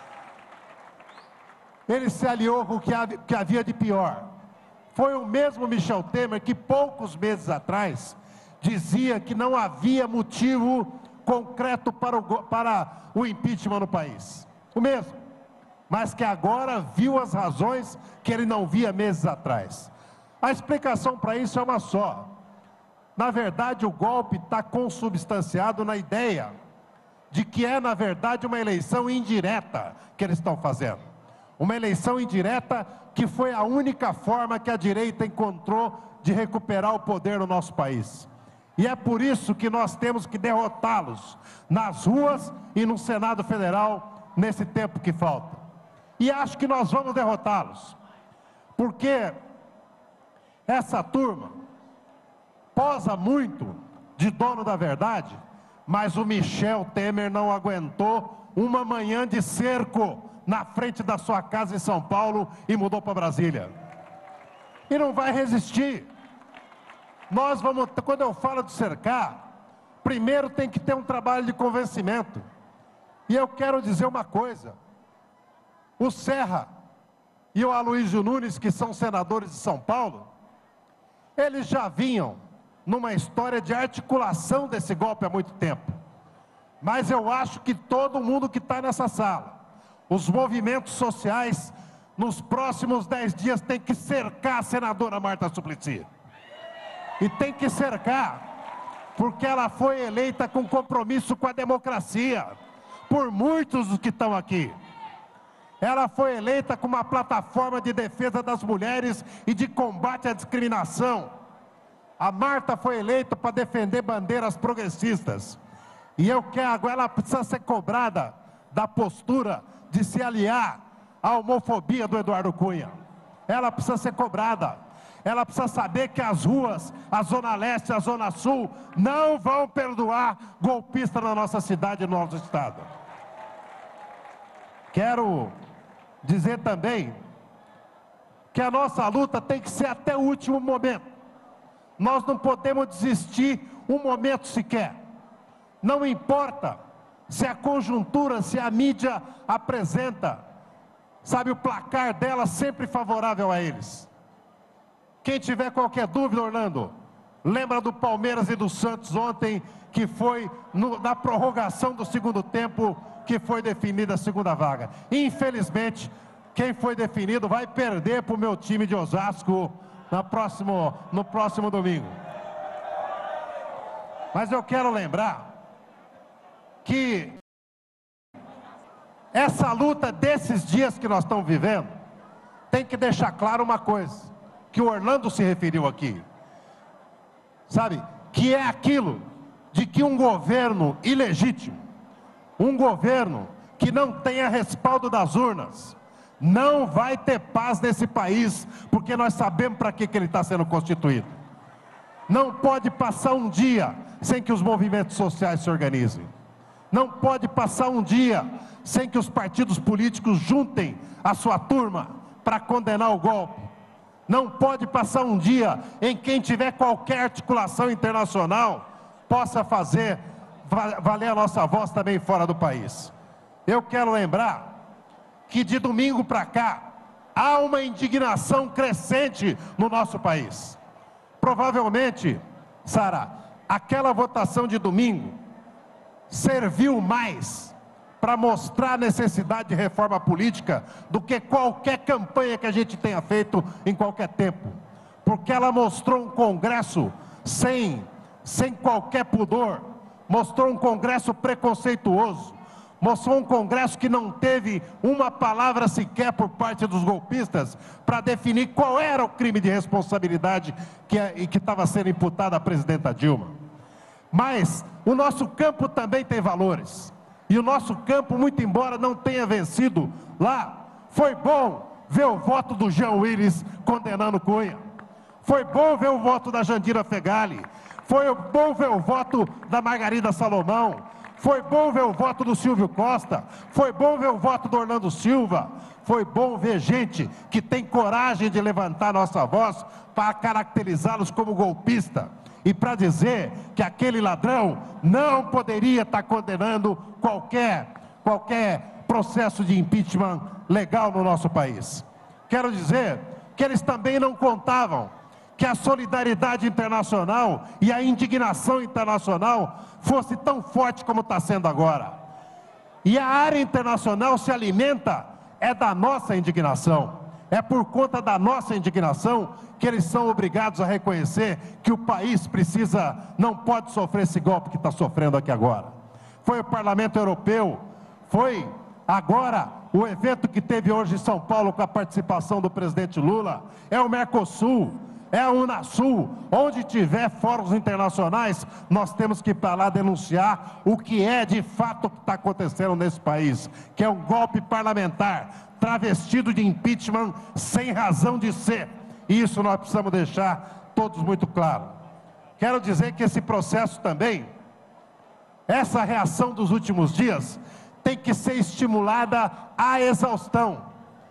Ele se aliou com o que havia de pior. Foi o mesmo Michel Temer que poucos meses atrás dizia que não havia motivo concreto para o impeachment no país. O mesmo. Mas que agora viu as razões que ele não via meses atrás. A explicação para isso é uma só. Na verdade, o golpe está consubstanciado na ideia de que é, na verdade, uma eleição indireta que eles estão fazendo. Uma eleição indireta que foi a única forma que a direita encontrou de recuperar o poder no nosso país. E é por isso que nós temos que derrotá-los nas ruas e no Senado Federal nesse tempo que falta. E acho que nós vamos derrotá-los, porque essa turma posa muito de dono da verdade, mas o Michel Temer não aguentou uma manhã de cerco na frente da sua casa em São Paulo e mudou para Brasília. E não vai resistir. Nós vamos, quando eu falo de cercar, primeiro tem que ter um trabalho de convencimento. E eu quero dizer uma coisa. O Serra e o Aloysio Nunes, que são senadores de São Paulo, eles já vinham numa história de articulação desse golpe há muito tempo. Mas eu acho que todo mundo que está nessa sala, os movimentos sociais, nos próximos 10 dias tem que cercar a senadora Marta Suplicy. E tem que cercar, porque ela foi eleita com compromisso com a democracia, por muitos dos que estão aqui. Ela foi eleita com uma plataforma de defesa das mulheres e de combate à discriminação. A Marta foi eleita para defender bandeiras progressistas. E ela precisa ser cobrada da postura de se aliar à homofobia do Eduardo Cunha. Ela precisa ser cobrada. Ela precisa saber que as ruas, a Zona Leste, a Zona Sul, não vão perdoar golpista na nossa cidade e no nosso estado. Quero dizer também que a nossa luta tem que ser até o último momento. Nós não podemos desistir um momento sequer. Não importa se a conjuntura, se a mídia apresenta, sabe, o placar dela sempre favorável a eles. Quem tiver qualquer dúvida, Orlando, lembra do Palmeiras e do Santos ontem, que foi na prorrogação do segundo tempo, que foi definida a segunda vaga. Infelizmente, quem foi definido vai perder para o meu time de Osasco no próximo domingo. Mas eu quero lembrar que essa luta desses dias que nós estamos vivendo tem que deixar claro uma coisa, que o Orlando se referiu aqui, sabe, que é aquilo de que um governo ilegítimo, um governo que não tenha respaldo das urnas, não vai ter paz nesse país, porque nós sabemos para que ele está sendo constituído. Não pode passar um dia sem que os movimentos sociais se organizem. Não pode passar um dia sem que os partidos políticos juntem a sua turma para condenar o golpe. Não pode passar um dia em quem tiver qualquer articulação internacional possa fazer valer a nossa voz também fora do país. Eu quero lembrar que de domingo para cá há uma indignação crescente no nosso país. Provavelmente, Sara, aquela votação de domingo serviu mais para mostrar a necessidade de reforma política do que qualquer campanha que a gente tenha feito em qualquer tempo. Porque ela mostrou um Congresso sem qualquer pudor, mostrou um Congresso preconceituoso, mostrou um Congresso que não teve uma palavra sequer por parte dos golpistas para definir qual era o crime de responsabilidade que estava sendo imputado à presidenta Dilma. Mas o nosso campo também tem valores. E o nosso campo, muito embora não tenha vencido lá, foi bom ver o voto do Jean Willis condenando Cunha. Foi bom ver o voto da Jandira Fegali. Foi bom ver o voto da Margarida Salomão. Foi bom ver o voto do Silvio Costa. Foi bom ver o voto do Orlando Silva. Foi bom ver gente que tem coragem de levantar nossa voz para caracterizá-los como golpista. E para dizer que aquele ladrão não poderia estar condenando qualquer processo de impeachment legal no nosso país. Quero dizer que eles também não contavam que a solidariedade internacional e a indignação internacional fosse tão forte como está sendo agora. E a área internacional se alimenta da nossa indignação. É por conta da nossa indignação que eles são obrigados a reconhecer que o país não pode sofrer esse golpe que está sofrendo aqui agora. Foi o Parlamento Europeu, foi agora o evento que teve hoje em São Paulo com a participação do presidente Lula, é o Mercosul, é a Unasul. Onde tiver fóruns internacionais, nós temos que ir para lá denunciar o que é de fato o que está acontecendo nesse país, que é um golpe parlamentar, travestido de impeachment sem razão de ser. E isso nós precisamos deixar todos muito claro. Quero dizer que esse processo também, essa reação dos últimos dias, tem que ser estimulada à exaustão.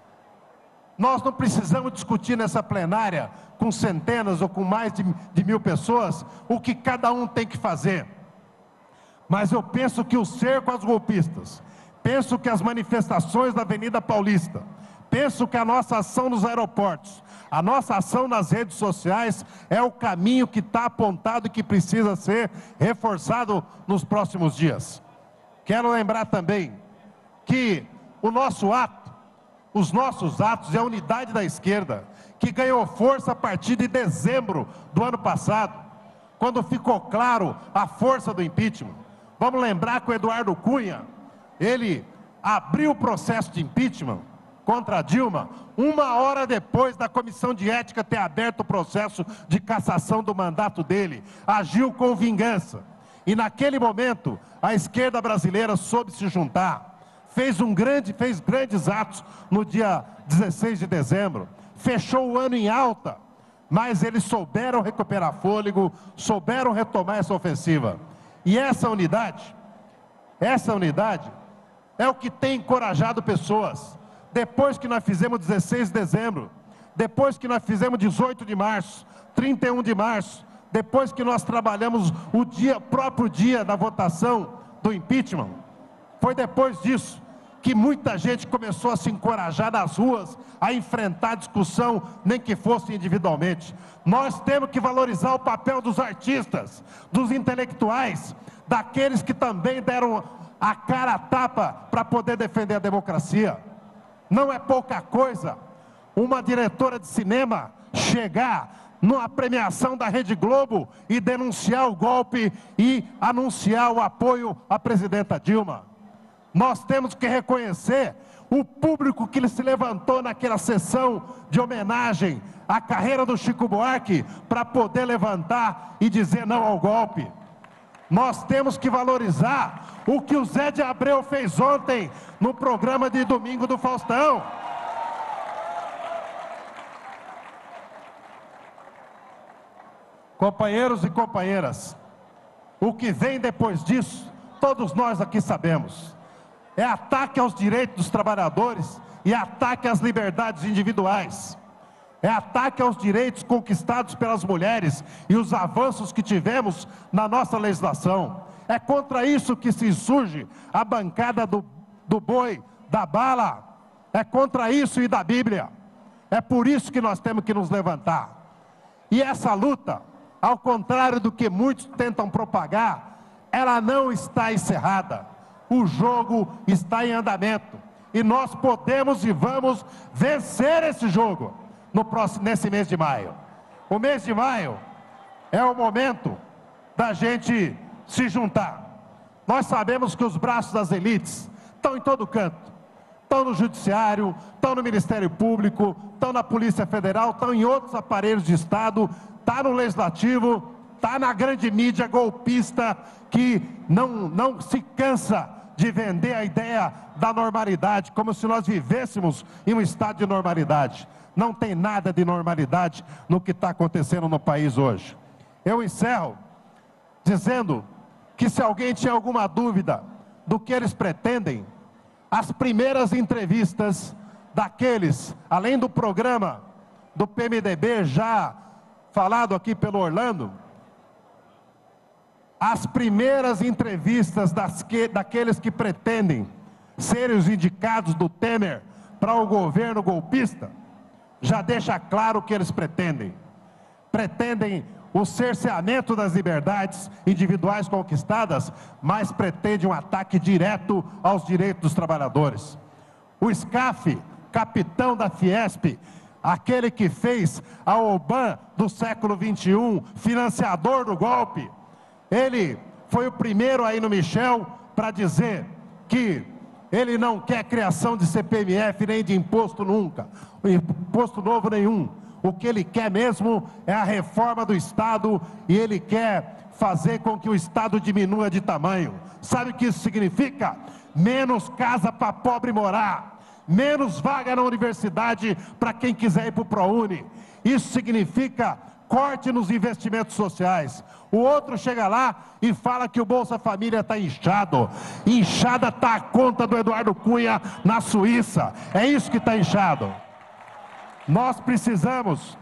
Nós não precisamos discutir nessa plenária, com centenas ou com mais de 1000 pessoas, o que cada um tem que fazer. Mas eu penso que o cerco aos golpistas, penso que as manifestações da Avenida Paulista, penso que a nossa ação nos aeroportos, a nossa ação nas redes sociais é o caminho que está apontado e que precisa ser reforçado nos próximos dias. Quero lembrar também que o nosso ato, os nossos atos e a unidade da esquerda, que ganhou força a partir de dezembro do ano passado, quando ficou claro a força do impeachment. Vamos lembrar que o Eduardo Cunha, ele abriu o processo de impeachment contra a Dilma 1 hora depois da Comissão de Ética ter aberto o processo de cassação do mandato dele. Agiu com vingança. E naquele momento, a esquerda brasileira soube se juntar. Fez grandes atos no dia 16 de dezembro. Fechou o ano em alta. Mas eles souberam recuperar fôlego, souberam retomar essa ofensiva. E essa unidade é o que tem encorajado pessoas. Depois que nós fizemos 16 de dezembro, depois que nós fizemos 18 de março, 31 de março, depois que nós trabalhamos o próprio dia da votação do impeachment, foi depois disso que muita gente começou a se encorajar nas ruas, a enfrentar a discussão, nem que fosse individualmente. Nós temos que valorizar o papel dos artistas, dos intelectuais, daqueles que também deram a cara a tapa para poder defender a democracia. Não é pouca coisa uma diretora de cinema chegar numa premiação da Rede Globo e denunciar o golpe e anunciar o apoio à presidenta Dilma. Nós temos que reconhecer o público que se levantou naquela sessão de homenagem à carreira do Chico Buarque para poder levantar e dizer não ao golpe. Nós temos que valorizar o que o Zé de Abreu fez ontem no programa de domingo do Faustão. Companheiros e companheiras, o que vem depois disso, todos nós aqui sabemos. É ataque aos direitos dos trabalhadores e ataque às liberdades individuais. É ataque aos direitos conquistados pelas mulheres e os avanços que tivemos na nossa legislação. É contra isso que se insurge a bancada do boi, da bala. É contra isso e da Bíblia. É por isso que nós temos que nos levantar. E essa luta, ao contrário do que muitos tentam propagar, ela não está encerrada. O jogo está em andamento. E nós podemos e vamos vencer esse jogo nesse mês de maio. O mês de maio é o momento da gente se juntar. Nós sabemos que os braços das elites estão em todo canto. Estão no Judiciário, estão no Ministério Público, estão na Polícia Federal, estão em outros aparelhos de Estado, está no Legislativo, está na grande mídia golpista que não se cansa de vender a ideia da normalidade, como se nós vivêssemos em um estado de normalidade. Não tem nada de normalidade no que está acontecendo no país hoje. Eu encerro dizendo que se alguém tinha alguma dúvida do que eles pretendem, as primeiras entrevistas daqueles, além do programa do PMDB já falado aqui pelo Orlando, as primeiras entrevistas daqueles que pretendem serem os indicados do Temer para o governo golpista, já deixa claro o que eles pretendem. Pretendem o cerceamento das liberdades individuais conquistadas, mas pretendem um ataque direto aos direitos dos trabalhadores. O Scaff, capitão da Fiesp, aquele que fez a OBAN do século XXI, financiador do golpe, ele foi o primeiro aí no Michel para dizer que ele não quer criação de CPMF nem de imposto nunca, imposto novo nenhum. O que ele quer mesmo é a reforma do Estado e ele quer fazer com que o Estado diminua de tamanho. Sabe o que isso significa? Menos casa para pobre morar, menos vaga na universidade para quem quiser ir para o ProUni. Isso significa corte nos investimentos sociais. O outro chega lá e fala que o Bolsa Família está inchado. Inchada está a conta do Eduardo Cunha na Suíça. É isso que está inchado. Nós precisamos,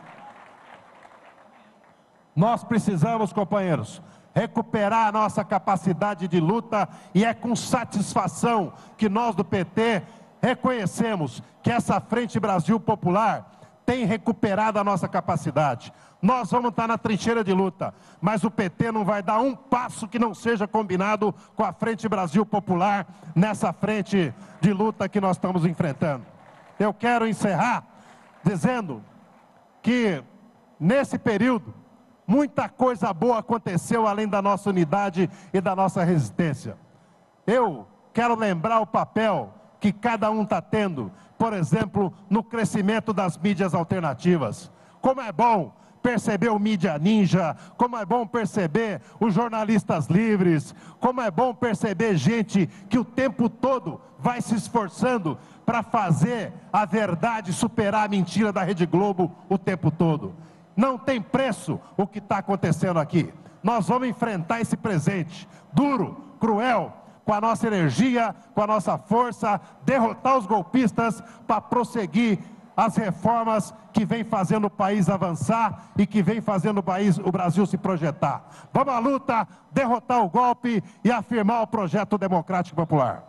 companheiros, recuperar a nossa capacidade de luta, e é com satisfação que nós do PT reconhecemos que essa Frente Brasil Popular tem recuperado a nossa capacidade. Nós vamos estar na trincheira de luta, mas o PT não vai dar um passo que não seja combinado com a Frente Brasil Popular nessa frente de luta que nós estamos enfrentando. Eu quero encerrar dizendo que nesse período muita coisa boa aconteceu além da nossa unidade e da nossa resistência. Eu quero lembrar o papel que cada um está tendo, por exemplo, no crescimento das mídias alternativas. Como é bom perceber o Mídia Ninja, como é bom perceber os jornalistas livres, como é bom perceber gente que o tempo todo vai se esforçando para fazer a verdade superar a mentira da Rede Globo o tempo todo. Não tem preço o que está acontecendo aqui. Nós vamos enfrentar esse presente duro, cruel, com a nossa energia, com a nossa força, derrotar os golpistas para prosseguir as reformas que vem fazendo o país avançar e que vem fazendo o Brasil se projetar. Vamos à luta, derrotar o golpe e afirmar o projeto democrático popular.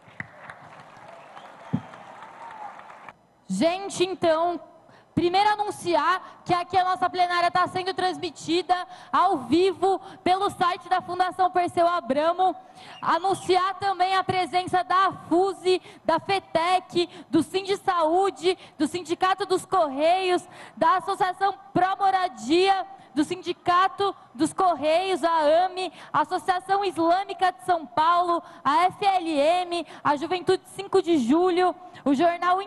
Gente, então, primeiro anunciar que aqui a nossa plenária está sendo transmitida ao vivo pelo site da Fundação Perseu Abramo. Anunciar também a presença da AFUSE, da FETEC, do Sindisaúde, do Sindicato dos Correios, da Associação Pró Moradia, do Sindicato dos Correios, a AME, a Associação Islâmica de São Paulo, a FLM, a Juventude 5 de Julho, o jornal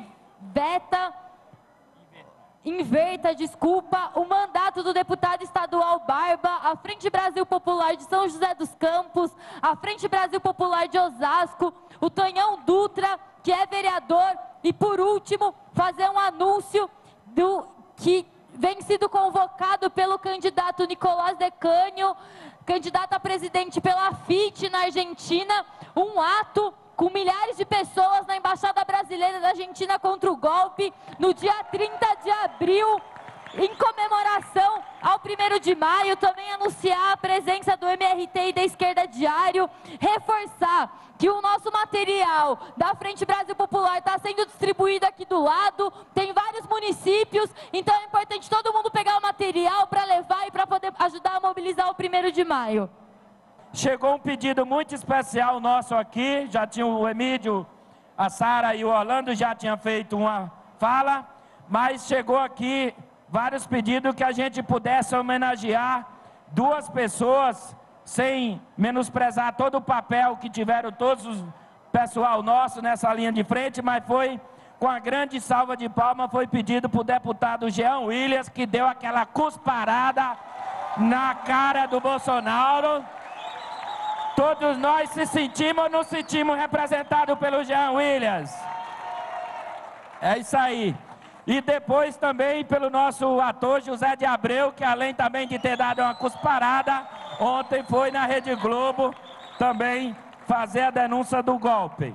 Inverta, desculpa, o mandato do deputado estadual Barba, a Frente Brasil Popular de São José dos Campos, a Frente Brasil Popular de Osasco, o Tonhão Dutra, que é vereador, e por último, fazer um anúncio que vem sido convocado pelo candidato Nicolás Decânio, candidato a presidente pela FIT na Argentina, um ato com milhares de pessoas na Embaixada Brasileira da Argentina contra o golpe, no dia 30 de abril, em comemoração ao 1º de maio, também anunciar a presença do MRT e da Esquerda Diário, reforçar que o nosso material da Frente Brasil Popular está sendo distribuído aqui do lado, tem vários municípios, então é importante todo mundo pegar o material para levar e para poder ajudar a mobilizar o 1º de maio. Chegou um pedido muito especial nosso aqui, já tinha o Emílio, a Sara e o Orlando já tinham feito uma fala, mas chegou aqui vários pedidos que a gente pudesse homenagear duas pessoas, sem menosprezar todo o papel que tiveram todos os pessoal nosso nessa linha de frente, mas foi com a grande salva de palmas, foi pedido para o deputado Jean Williams, que deu aquela cusparada na cara do Bolsonaro. Todos nós se sentimos ou não sentimos representados pelo Jean Williams? É isso aí. E depois também pelo nosso ator José de Abreu, que além também de ter dado uma cusparada, ontem foi na Rede Globo também fazer a denúncia do golpe.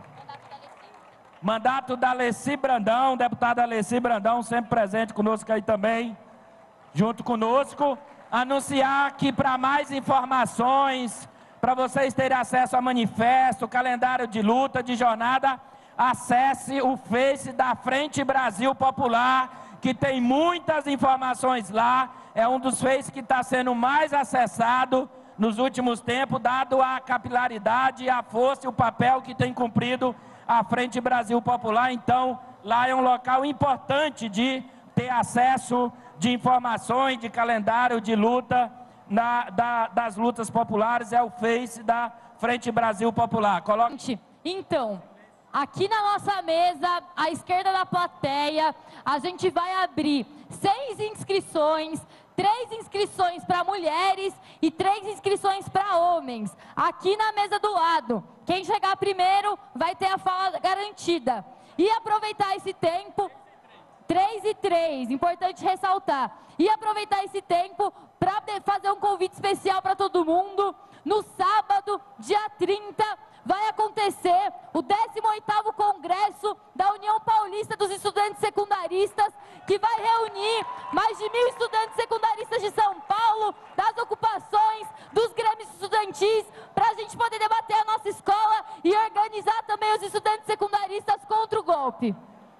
Mandato da Alessi Brandão, deputada Alessi Brandão, sempre presente conosco aí também, junto conosco. Anunciar que para mais informações, para vocês terem acesso a manifesto, calendário de luta, de jornada, acesse o Face da Frente Brasil Popular, que tem muitas informações lá. É um dos Face que está sendo mais acessado nos últimos tempos, dado a capilaridade, a força e o papel que tem cumprido a Frente Brasil Popular. Então, lá é um local importante de ter acesso de informações, de calendário de luta, das lutas populares, é o Face da Frente Brasil Popular. Então, aqui na nossa mesa, à esquerda da plateia, a gente vai abrir 6 inscrições, 3 inscrições para mulheres e 3 inscrições para homens. Aqui na mesa do lado, quem chegar primeiro vai ter a fala garantida. E aproveitar esse tempo, 3 e 3, importante ressaltar. E aproveitar esse tempo para fazer um convite especial para todo mundo. No sábado, dia 30, vai acontecer o 18º Congresso da União Paulista dos Estudantes Secundaristas, que vai reunir mais de 1.000 estudantes secundaristas de São Paulo, das ocupações, dos grêmios estudantis, para a gente poder debater a nossa escola e organizar também os estudantes secundaristas contra o golpe.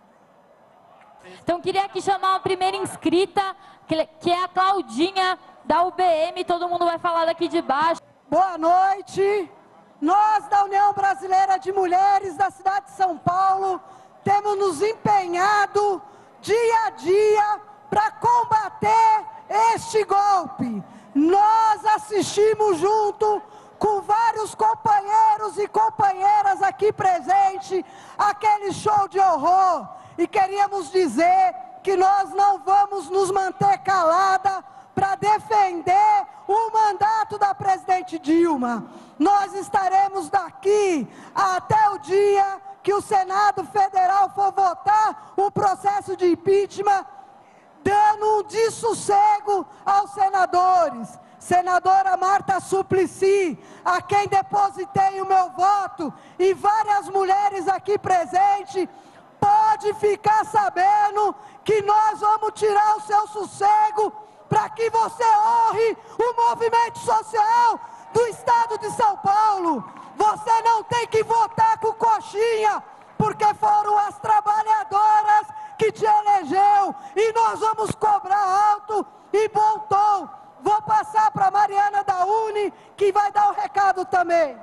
Então, queria aqui chamar a primeira inscrita, que é a Claudinha, da UBM, todo mundo vai falar daqui de baixo. Boa noite. Nós, da União Brasileira de Mulheres da cidade de São Paulo, temos nos empenhado dia a dia para combater este golpe. Nós assistimos junto com vários companheiros e companheiras aqui presentes aquele show de horror. E queríamos dizer que nós não vamos nos manter calada para defender o mandato da presidente Dilma. Nós estaremos daqui até o dia que o Senado Federal for votar o processo de impeachment, dando um dessossego aos senadores. Senadora Marta Suplicy, a quem depositei o meu voto, e várias mulheres aqui presentes, pode ficar sabendo que nós vamos tirar o seu sossego para que você honre o movimento social do Estado de São Paulo. Você não tem que votar com coxinha, porque foram as trabalhadoras que te elegeu, e nós vamos cobrar alto e bom tom. Vou passar para a Mariana da Uni, que vai dar o recado também.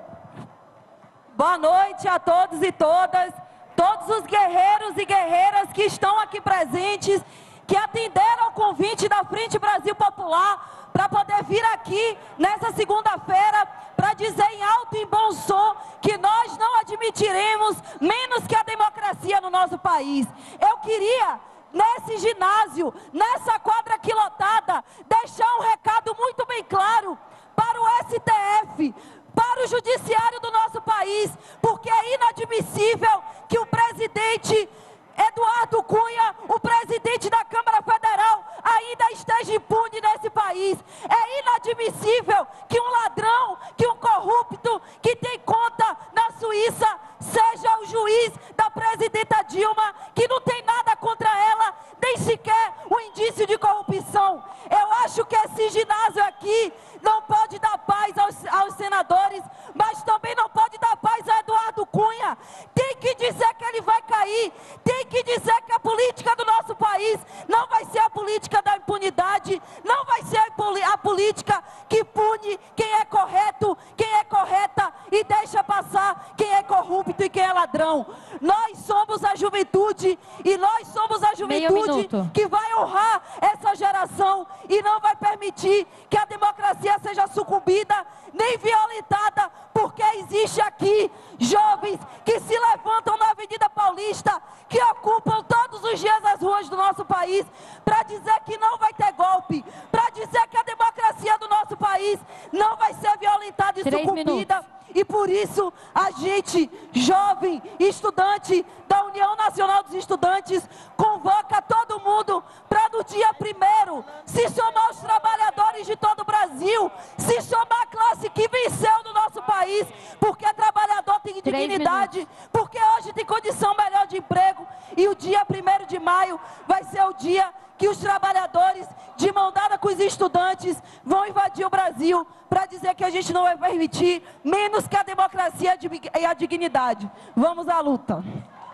Boa noite a todos e todas, todos os guerreiros e guerreiras que estão aqui presentes, que atenderam ao convite da Frente Brasil Popular para poder vir aqui nessa segunda-feira para dizer em alto e bom som que nós não admitiremos menos que a democracia no nosso país. Eu queria, nesse ginásio, nessa quadra aqui lotada, deixar um recado muito bem claro para o STF, para o judiciário do nosso país, porque é inadmissível que o presidente Eduardo Cunha, o presidente da Câmara Federal, ainda esteja impune nesse país. É inadmissível que um ladrão, que um corrupto, que tem conta na Suíça, seja o juiz da presidenta Dilma, que não tem nada contra ela, nem sequer um indício de corrupção. Eu acho que esse ginásio aqui não pode dar paz aos senadores, mas também não pode dar paz a Eduardo Cunha. Tem que dizer que ele vai cair, tem que dizer que a política do nosso país não vai ser a política da impunidade, não vai ser a política que pune quem é correto, quem é correta e deixa passar quem é corrupto e quem é ladrão. Nós somos a juventude e nós somos a juventude que vai honrar essa geração e não vai permitir que a democracia seja sucumbida nem violentada, porque existe aqui jovens que se levantam na Avenida Paulista, que ocupam todos os dias as ruas do nosso país, para dizer que não vai ter golpe, para dizer que a democracia do nosso país não vai ser violentada e sucumbida. E por isso a gente, jovem, estudante da União Nacional dos Estudantes, convoca todo mundo para no dia 1º se somar os trabalhadores de todo o Brasil, se somar a classe que venceu no nosso país, porque trabalhador tem dignidade, porque hoje tem condição melhor de emprego, e o dia 1º de maio vai ser o dia que os trabalhadores, de mão dada com os estudantes, vão invadir o Brasil para dizer que a gente não vai permitir menos que a democracia e a dignidade. Vamos à luta.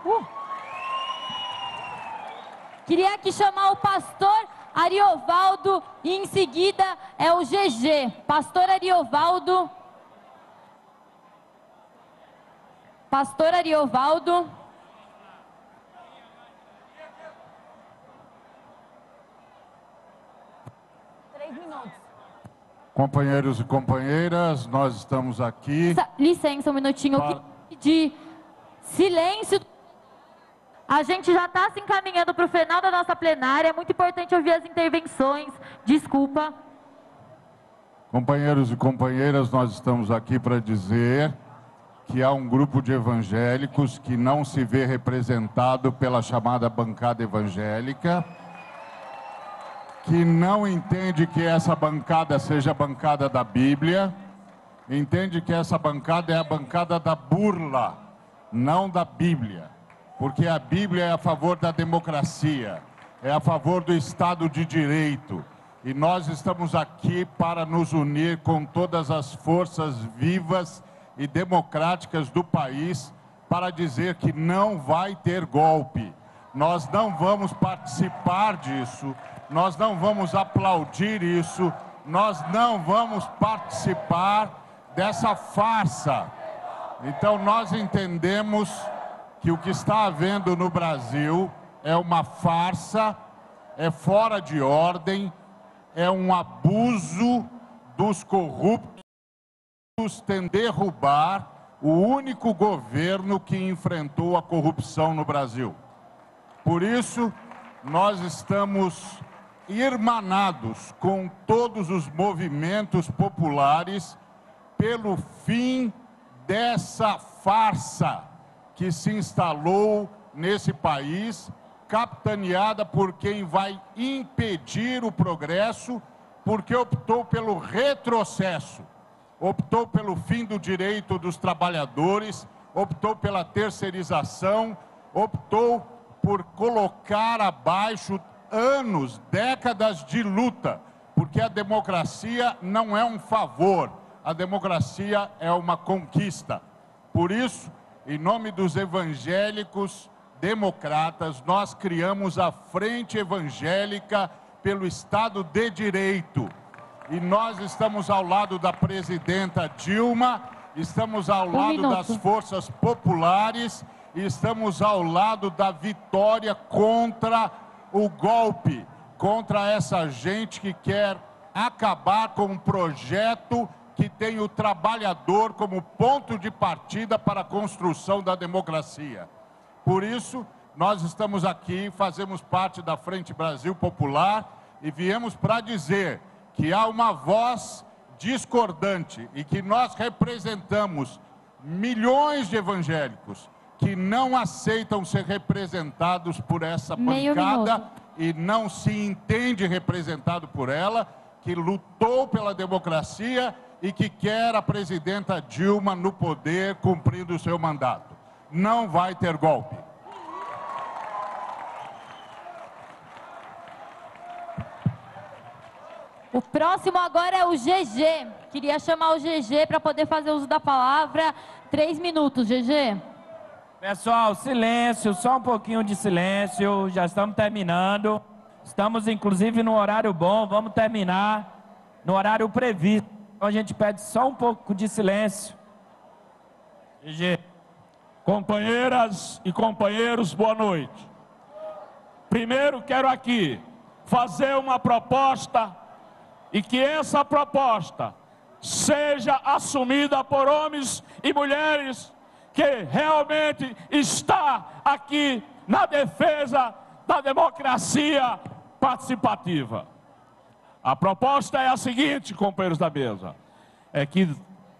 Queria aqui chamar o pastor Ariovaldo e em seguida é o GG. Pastor Ariovaldo. Pastor Ariovaldo. Companheiros e companheiras, nós estamos aqui. Licença um minutinho, eu queria pedir silêncio. A gente já está se encaminhando para o final da nossa plenária, é muito importante ouvir as intervenções. Desculpa. Companheiros e companheiras, nós estamos aqui para dizer que há um grupo de evangélicos que não se vê representado pela chamada bancada evangélica, que não entende que essa bancada seja a bancada da Bíblia, entende que essa bancada é a bancada da burla, não da Bíblia, porque a Bíblia é a favor da democracia, é a favor do Estado de Direito, e nós estamos aqui para nos unir com todas as forças vivas e democráticas do país para dizer que não vai ter golpe. Nós não vamos participar disso. Nós não vamos aplaudir isso, nós não vamos participar dessa farsa. Então nós entendemos que o que está havendo no Brasil é uma farsa, é fora de ordem, é um abuso dos corruptos em derrubar o único governo que enfrentou a corrupção no Brasil. Por isso, nós estamos irmanados com todos os movimentos populares pelo fim dessa farsa que se instalou nesse país, capitaneada por quem vai impedir o progresso, porque optou pelo retrocesso, optou pelo fim do direito dos trabalhadores, optou pela terceirização, optou por colocar abaixo anos, décadas de luta, porque a democracia não é um favor, a democracia é uma conquista. Por isso, em nome dos evangélicos democratas, nós criamos a Frente Evangélica pelo Estado de Direito. E nós estamos ao lado da presidenta Dilma, estamos ao lado das forças populares e estamos ao lado da vitória contra o golpe, contra essa gente que quer acabar com um projeto que tem o trabalhador como ponto de partida para a construção da democracia. Por isso, nós estamos aqui, fazemos parte da Frente Brasil Popular e viemos para dizer que há uma voz discordante e que nós representamos milhões de evangélicos que não aceitam ser representados por essa bancada e não se entende representado por ela, que lutou pela democracia e que quer a presidenta Dilma no poder cumprindo o seu mandato. Não vai ter golpe. O próximo agora é o GG. Queria chamar o GG para poder fazer uso da palavra. 3 minutos, GG. Pessoal, silêncio, só um pouquinho de silêncio, já estamos terminando. Estamos, inclusive, no horário bom, vamos terminar no horário previsto. Então, a gente pede só um pouco de silêncio. GG. Companheiras e companheiros, boa noite. Primeiro, quero aqui fazer uma proposta e que essa proposta seja assumida por homens e mulheres que realmente está aqui na defesa da democracia participativa. A proposta é a seguinte, companheiros da mesa, é que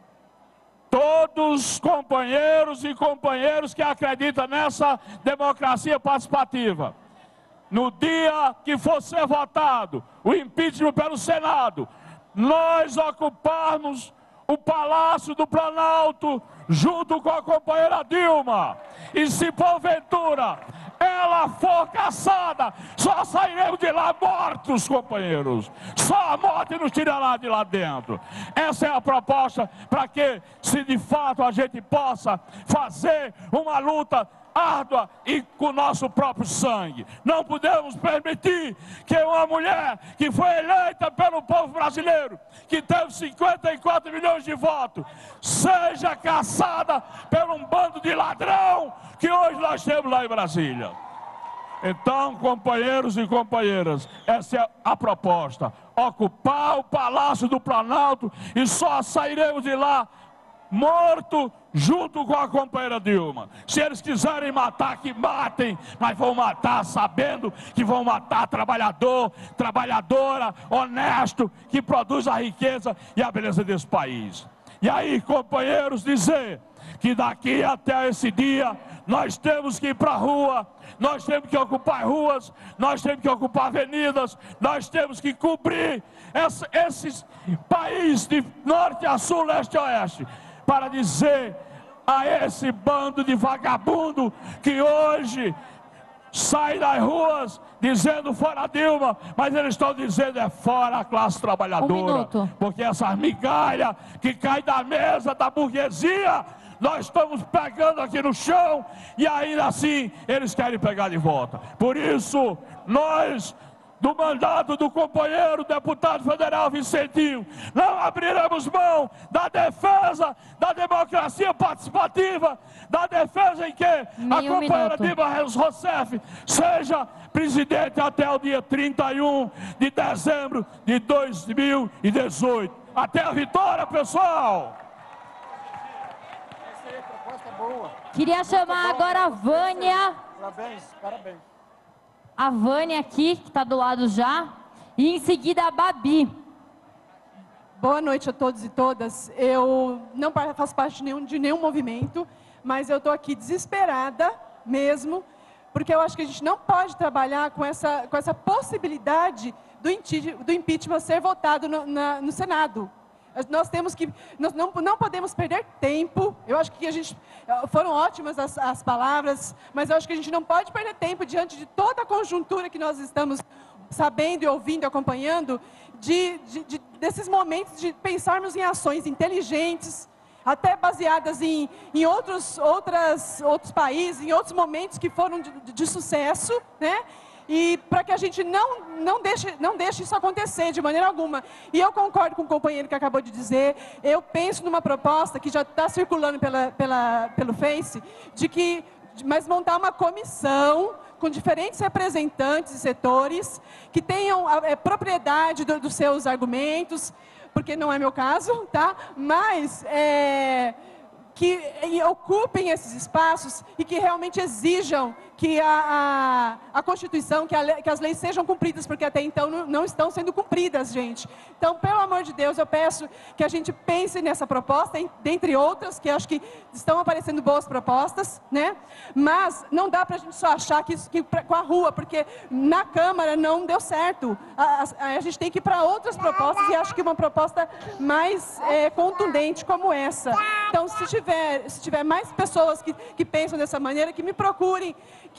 todos os companheiros e companheiras que acreditam nessa democracia participativa, no dia que for ser votado o impeachment pelo Senado, nós ocuparmos o Palácio do Planalto junto com a companheira Dilma. E se porventura ela for caçada, só sairemos de lá mortos, companheiros. Só a morte nos tirará de lá dentro. Essa é a proposta para que, se de fato a gente possa fazer uma luta árdua e com o nosso próprio sangue. Não podemos permitir que uma mulher que foi eleita pelo povo brasileiro, que teve 54 milhões de votos, seja caçada por um bando de ladrão que hoje nós temos lá em Brasília. Então, companheiros e companheiras, essa é a proposta: ocupar o Palácio do Planalto e só sairemos de lá morto junto com a companheira Dilma. Se eles quiserem matar, que matem, mas vão matar sabendo que vão matar trabalhador, trabalhadora, honesto, que produz a riqueza e a beleza desse país. E aí, companheiros, dizer que daqui até esse dia nós temos que ir para a rua, nós temos que ocupar ruas, nós temos que ocupar avenidas, nós temos que cobrir esses países de norte a sul, leste a oeste, para dizer a esse bando de vagabundo que hoje sai das ruas dizendo fora Dilma, mas eles estão dizendo é fora a classe trabalhadora, porque essas migalhas que caem da mesa da burguesia, nós estamos pegando aqui no chão e ainda assim eles querem pegar de volta. Por isso, nós do mandato do companheiro deputado federal Vicentinho. Não abriremos mão da defesa da democracia participativa, da defesa em que a companheira Dilma Rousseff seja presidente até o dia 31 de dezembro de 2018. Até a vitória, pessoal! Queria chamar agora a Vânia. Parabéns, parabéns. A Vânia aqui, que está do lado já. E em seguida a Babi. Boa noite a todos e todas. Eu não faço parte de nenhum movimento, mas eu estou aqui desesperada mesmo, porque eu acho que a gente não pode trabalhar com essa possibilidade do impeachment ser votado no Senado. Nós não podemos perder tempo. Eu acho que foram ótimas as palavras, mas eu acho que a gente não pode perder tempo diante de toda a conjuntura que nós estamos sabendo e ouvindo, acompanhando, desses momentos de pensarmos em ações inteligentes, até baseadas em outros países, em outros momentos que foram de sucesso, né? E para que a gente não deixe isso acontecer de maneira alguma. E eu concordo com o companheiro que acabou de dizer, eu penso numa proposta que já está circulando pelo Face, mas montar uma comissão com diferentes representantes e setores, que tenham propriedade dos seus argumentos, porque não é meu caso, tá? Mas que ocupem esses espaços e que realmente exijam que a Constituição, que as leis sejam cumpridas, porque até então não estão sendo cumpridas, gente. Então, pelo amor de Deus, eu peço que a gente pense nessa proposta, dentre outras, que acho que estão aparecendo boas propostas, né? Mas não dá para a gente só achar que com a rua, porque na Câmara não deu certo. A gente tem que ir para outras propostas, e acho que uma proposta mais contundente como essa. Então, se tiver mais pessoas que pensam dessa maneira, que me procurem,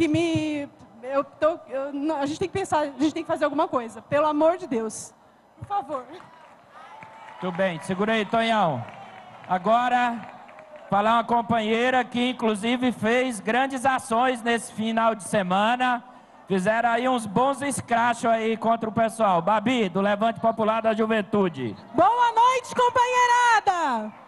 a gente tem que pensar, a gente tem que fazer alguma coisa, pelo amor de Deus, por favor. Tudo bem, segura aí, Tonhão. Agora, falar uma companheira que inclusive fez grandes ações nesse final de semana, fizeram aí uns bons escrachos aí contra o pessoal. Babi, do Levante Popular da Juventude. Boa noite, companheirada!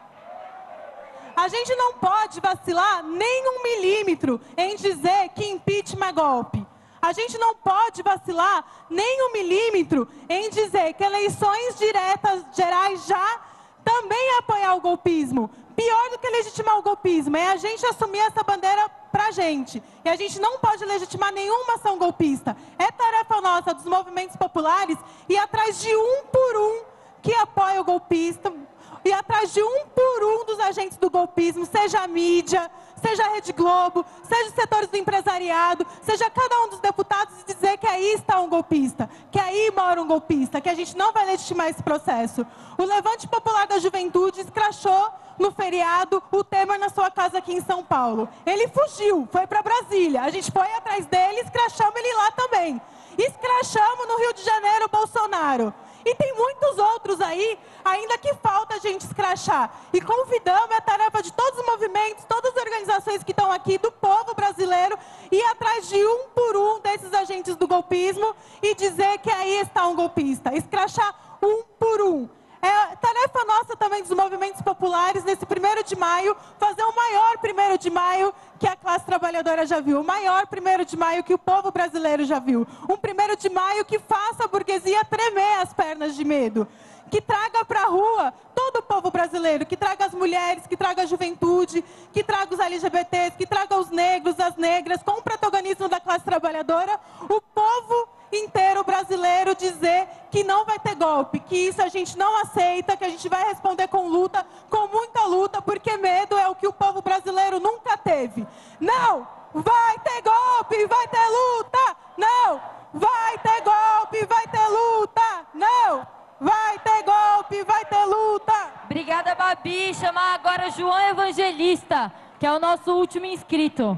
A gente não pode vacilar nem 1 milímetro em dizer que impeachment é golpe. A gente não pode vacilar nem 1 milímetro em dizer que eleições diretas gerais já também é apoiar o golpismo. Pior do que legitimar o golpismo é a gente assumir essa bandeira pra gente. E a gente não pode legitimar nenhuma ação golpista. É tarefa nossa dos movimentos populares ir atrás de um por um que apoia o golpista, e atrás de um por um dos agentes do golpismo, seja a mídia, seja a Rede Globo, seja os setores do empresariado, seja cada um dos deputados, e dizer que aí está um golpista, que aí mora um golpista, que a gente não vai legitimar esse processo. O Levante Popular da Juventude escrachou no feriado o Temer na sua casa aqui em São Paulo. Ele fugiu, foi para Brasília, a gente foi atrás dele e escrachamos ele lá também. Escrachamos no Rio de Janeiro o Bolsonaro. E tem muitos outros aí, ainda que falta a gente escrachar. E convidamos, é a tarefa de todos os movimentos, todas as organizações que estão aqui, do povo brasileiro, ir atrás de um por um desses agentes do golpismo e dizer que aí está um golpista. Escrachar um por um. É tarefa nossa também dos movimentos populares, nesse 1º de maio, fazer o maior 1º de maio que a classe trabalhadora já viu, o maior 1º de maio que o povo brasileiro já viu. Um 1º de maio que faça a burguesia tremer as pernas de medo, que traga para a rua todo o povo brasileiro, que traga as mulheres, que traga a juventude, que traga os LGBTs, que traga os negros, as negras, com o protagonismo da classe trabalhadora, o povo inteiro brasileiro dizer que não vai ter golpe, que isso a gente não aceita, que a gente vai responder com luta, com muita luta, porque medo é o que o povo brasileiro nunca teve. Não vai ter golpe, vai ter luta! Não vai ter golpe, vai ter luta! Não vai ter golpe, vai ter luta! Obrigada, Babi. Chamar agora João Evangelista, que é o nosso último inscrito.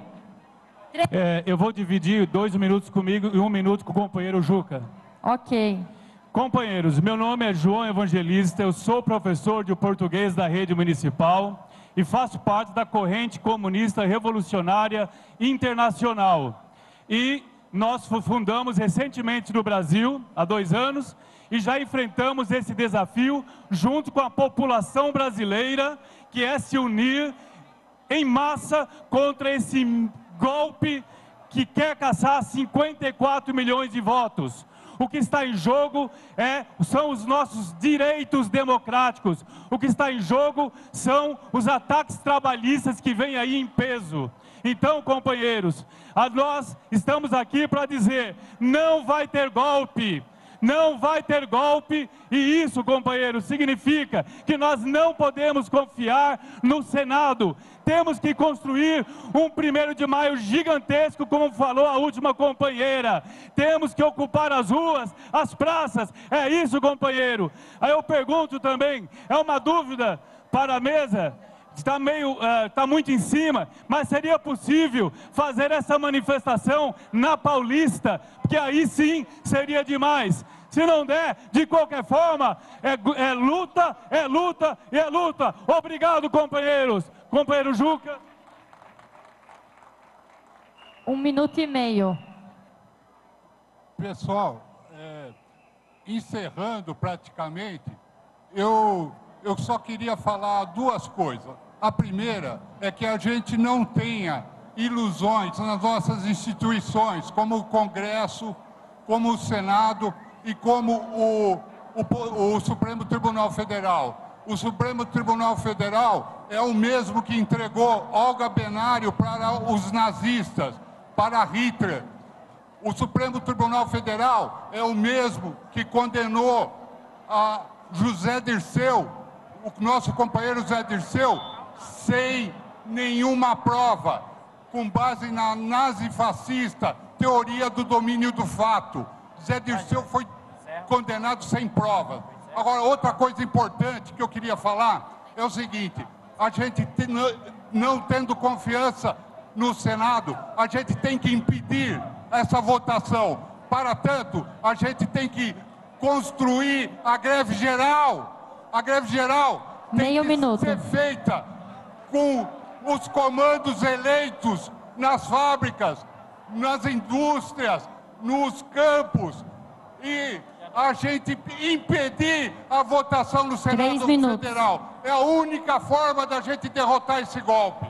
Eu vou dividir 2 minutos comigo e 1 minuto com o companheiro Juca. Ok. Companheiros, meu nome é João Evangelista, eu sou professor de português da rede municipal e faço parte da corrente comunista revolucionária internacional. E nós fundamos recentemente no Brasil, há 2 anos, e já enfrentamos esse desafio junto com a população brasileira, que é se unir em massa contra esse golpe que quer caçar 54 milhões de votos. O que está em jogo são os nossos direitos democráticos. O que está em jogo são os ataques trabalhistas que vêm aí em peso. Então, companheiros, nós estamos aqui para dizer, não vai ter golpe. Não vai ter golpe, e isso, companheiros, significa que nós não podemos confiar no Senado. Temos que construir um 1º de maio gigantesco, como falou a última companheira. Temos que ocupar as ruas, as praças, é isso, companheiro. Aí eu pergunto também, é uma dúvida para a mesa, está muito em cima, mas seria possível fazer essa manifestação na Paulista, porque aí sim seria demais. Se não der, de qualquer forma, é luta, é luta e é luta. Obrigado, companheiros. Companheiro Juca. 1 minuto e meio. Pessoal, encerrando praticamente, eu só queria falar 2 coisas. A primeira é que a gente não tenha ilusões nas nossas instituições, como o Congresso, como o Senado e como o Supremo Tribunal Federal. O Supremo Tribunal Federal é o mesmo que entregou Olga Benário para os nazistas, para Hitler. O Supremo Tribunal Federal é o mesmo que condenou a José Dirceu, o nosso companheiro José Dirceu, sem nenhuma prova, com base na nazifascista teoria do domínio do fato. José Dirceu foi condenado sem prova. Agora, outra coisa importante que eu queria falar é o seguinte, a gente não tendo confiança no Senado, a gente tem que impedir essa votação. Para tanto, a gente tem que construir a greve geral. A greve geral tem que ser feita com os comandos eleitos nas fábricas, nas indústrias, nos campos, e a gente impedir a votação no Senado Federal. É a única forma da gente derrotar esse golpe.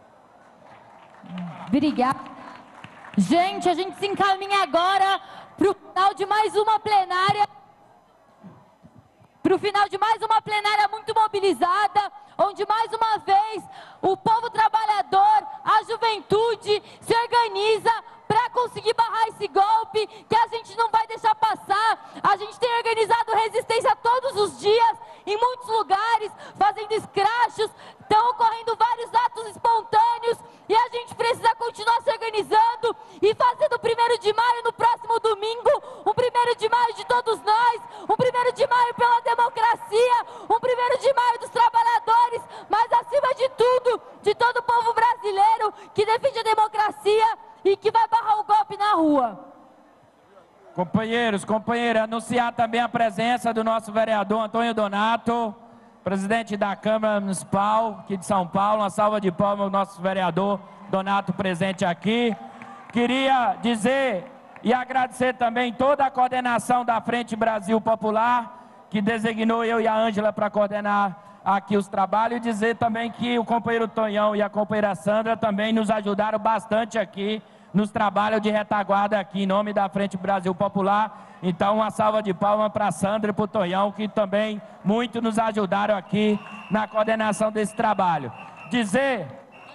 Obrigada. Gente, a gente se encaminha agora para o final de mais uma plenária. Para o final de mais uma plenária muito mobilizada, onde mais uma vez o povo trabalhador, a juventude se organiza para conseguir barrar esse golpe, que a gente não vai deixar passar. A gente tem organizado resistência todos os dias, em muitos lugares, fazendo escrachos, estão ocorrendo vários atos espontâneos, e a gente precisa continuar se organizando e fazendo o 1º de maio no próximo domingo, um 1º de maio de todos nós, um 1º de maio pela democracia, um 1º de maio dos trabalhadores, mas acima de tudo, de todo o povo brasileiro que defende a democracia e que vai barrar o golpe na rua. Companheiros, companheiras, anunciar também a presença do nosso vereador Antônio Donato, presidente da Câmara Municipal aqui de São Paulo. Uma salva de palmas ao nosso vereador Donato presente aqui. Queria dizer e agradecer também toda a coordenação da Frente Brasil Popular, que designou eu e a Ângela para coordenar aqui os trabalhos, e dizer também que o companheiro Tonhão e a companheira Sandra também nos ajudaram bastante aqui nos trabalhos de retaguarda aqui, em nome da Frente Brasil Popular. Então, uma salva de palmas para a Sandra e para o Tonhão, que também muito nos ajudaram aqui na coordenação desse trabalho. Dizer...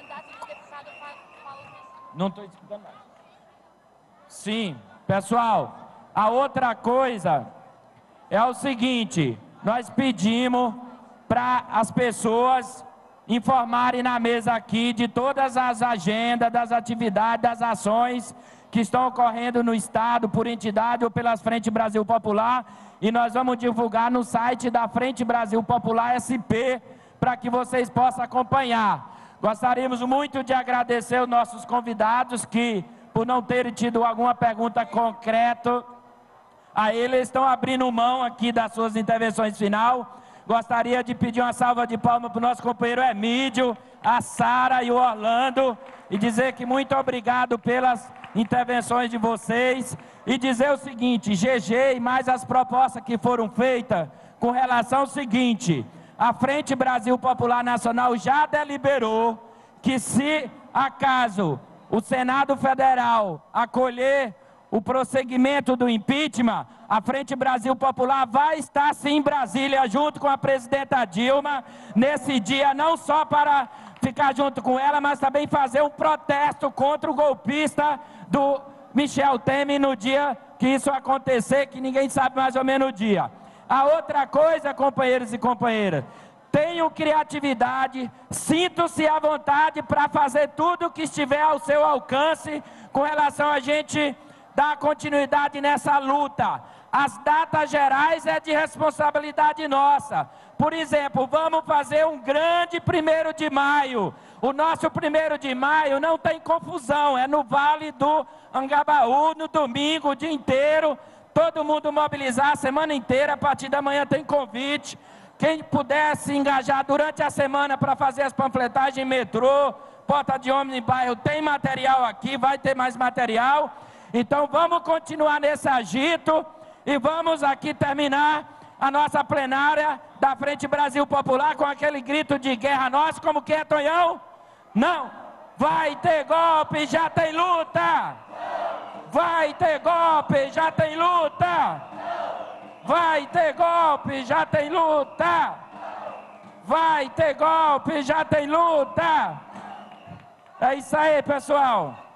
Não estou escutando nada. Sim, pessoal, a outra coisa é o seguinte, nós pedimos para as pessoas informarem na mesa aqui de todas as agendas, das atividades, das ações que estão ocorrendo no Estado, por entidade ou pelas Frente Brasil Popular, e nós vamos divulgar no site da Frente Brasil Popular SP, para que vocês possam acompanhar. Gostaríamos muito de agradecer os nossos convidados, que, por não terem tido alguma pergunta concreta a eles, estão abrindo mão aqui das suas intervenções final. Gostaria de pedir uma salva de palmas para o nosso companheiro Emílio, a Sara e o Orlando, e dizer que muito obrigado pelas intervenções de vocês e dizer o seguinte, GG e mais as propostas que foram feitas com relação ao seguinte, a Frente Brasil Popular Nacional já deliberou que se acaso o Senado Federal acolher o prosseguimento do impeachment, a Frente Brasil Popular vai estar sim em Brasília junto com a presidenta Dilma nesse dia, não só para ficar junto com ela, mas também fazer um protesto contra o golpista do Michel Temer no dia que isso acontecer, que ninguém sabe mais ou menos o dia. A outra coisa, companheiros e companheiras, tenham criatividade, sintam-se à vontade para fazer tudo o que estiver ao seu alcance com relação a gente dar continuidade nessa luta. As datas gerais é de responsabilidade nossa. Por exemplo, vamos fazer um grande 1º de maio. O nosso 1º de maio não tem confusão, é no Vale do Angabaú, no domingo, o dia inteiro. Todo mundo mobilizar a semana inteira, a partir da manhã tem convite. Quem puder se engajar durante a semana para fazer as panfletagens em metrô, porta de ônibus em bairro, tem material aqui, vai ter mais material. Então vamos continuar nesse agito e vamos aqui terminar a nossa plenária da Frente Brasil Popular com aquele grito de guerra nosso, como que é, Tonhão? Não! Vai ter golpe, já tem luta! Vai ter golpe, já tem luta! Vai ter golpe, já tem luta! Vai ter golpe, já tem luta! É isso aí, pessoal!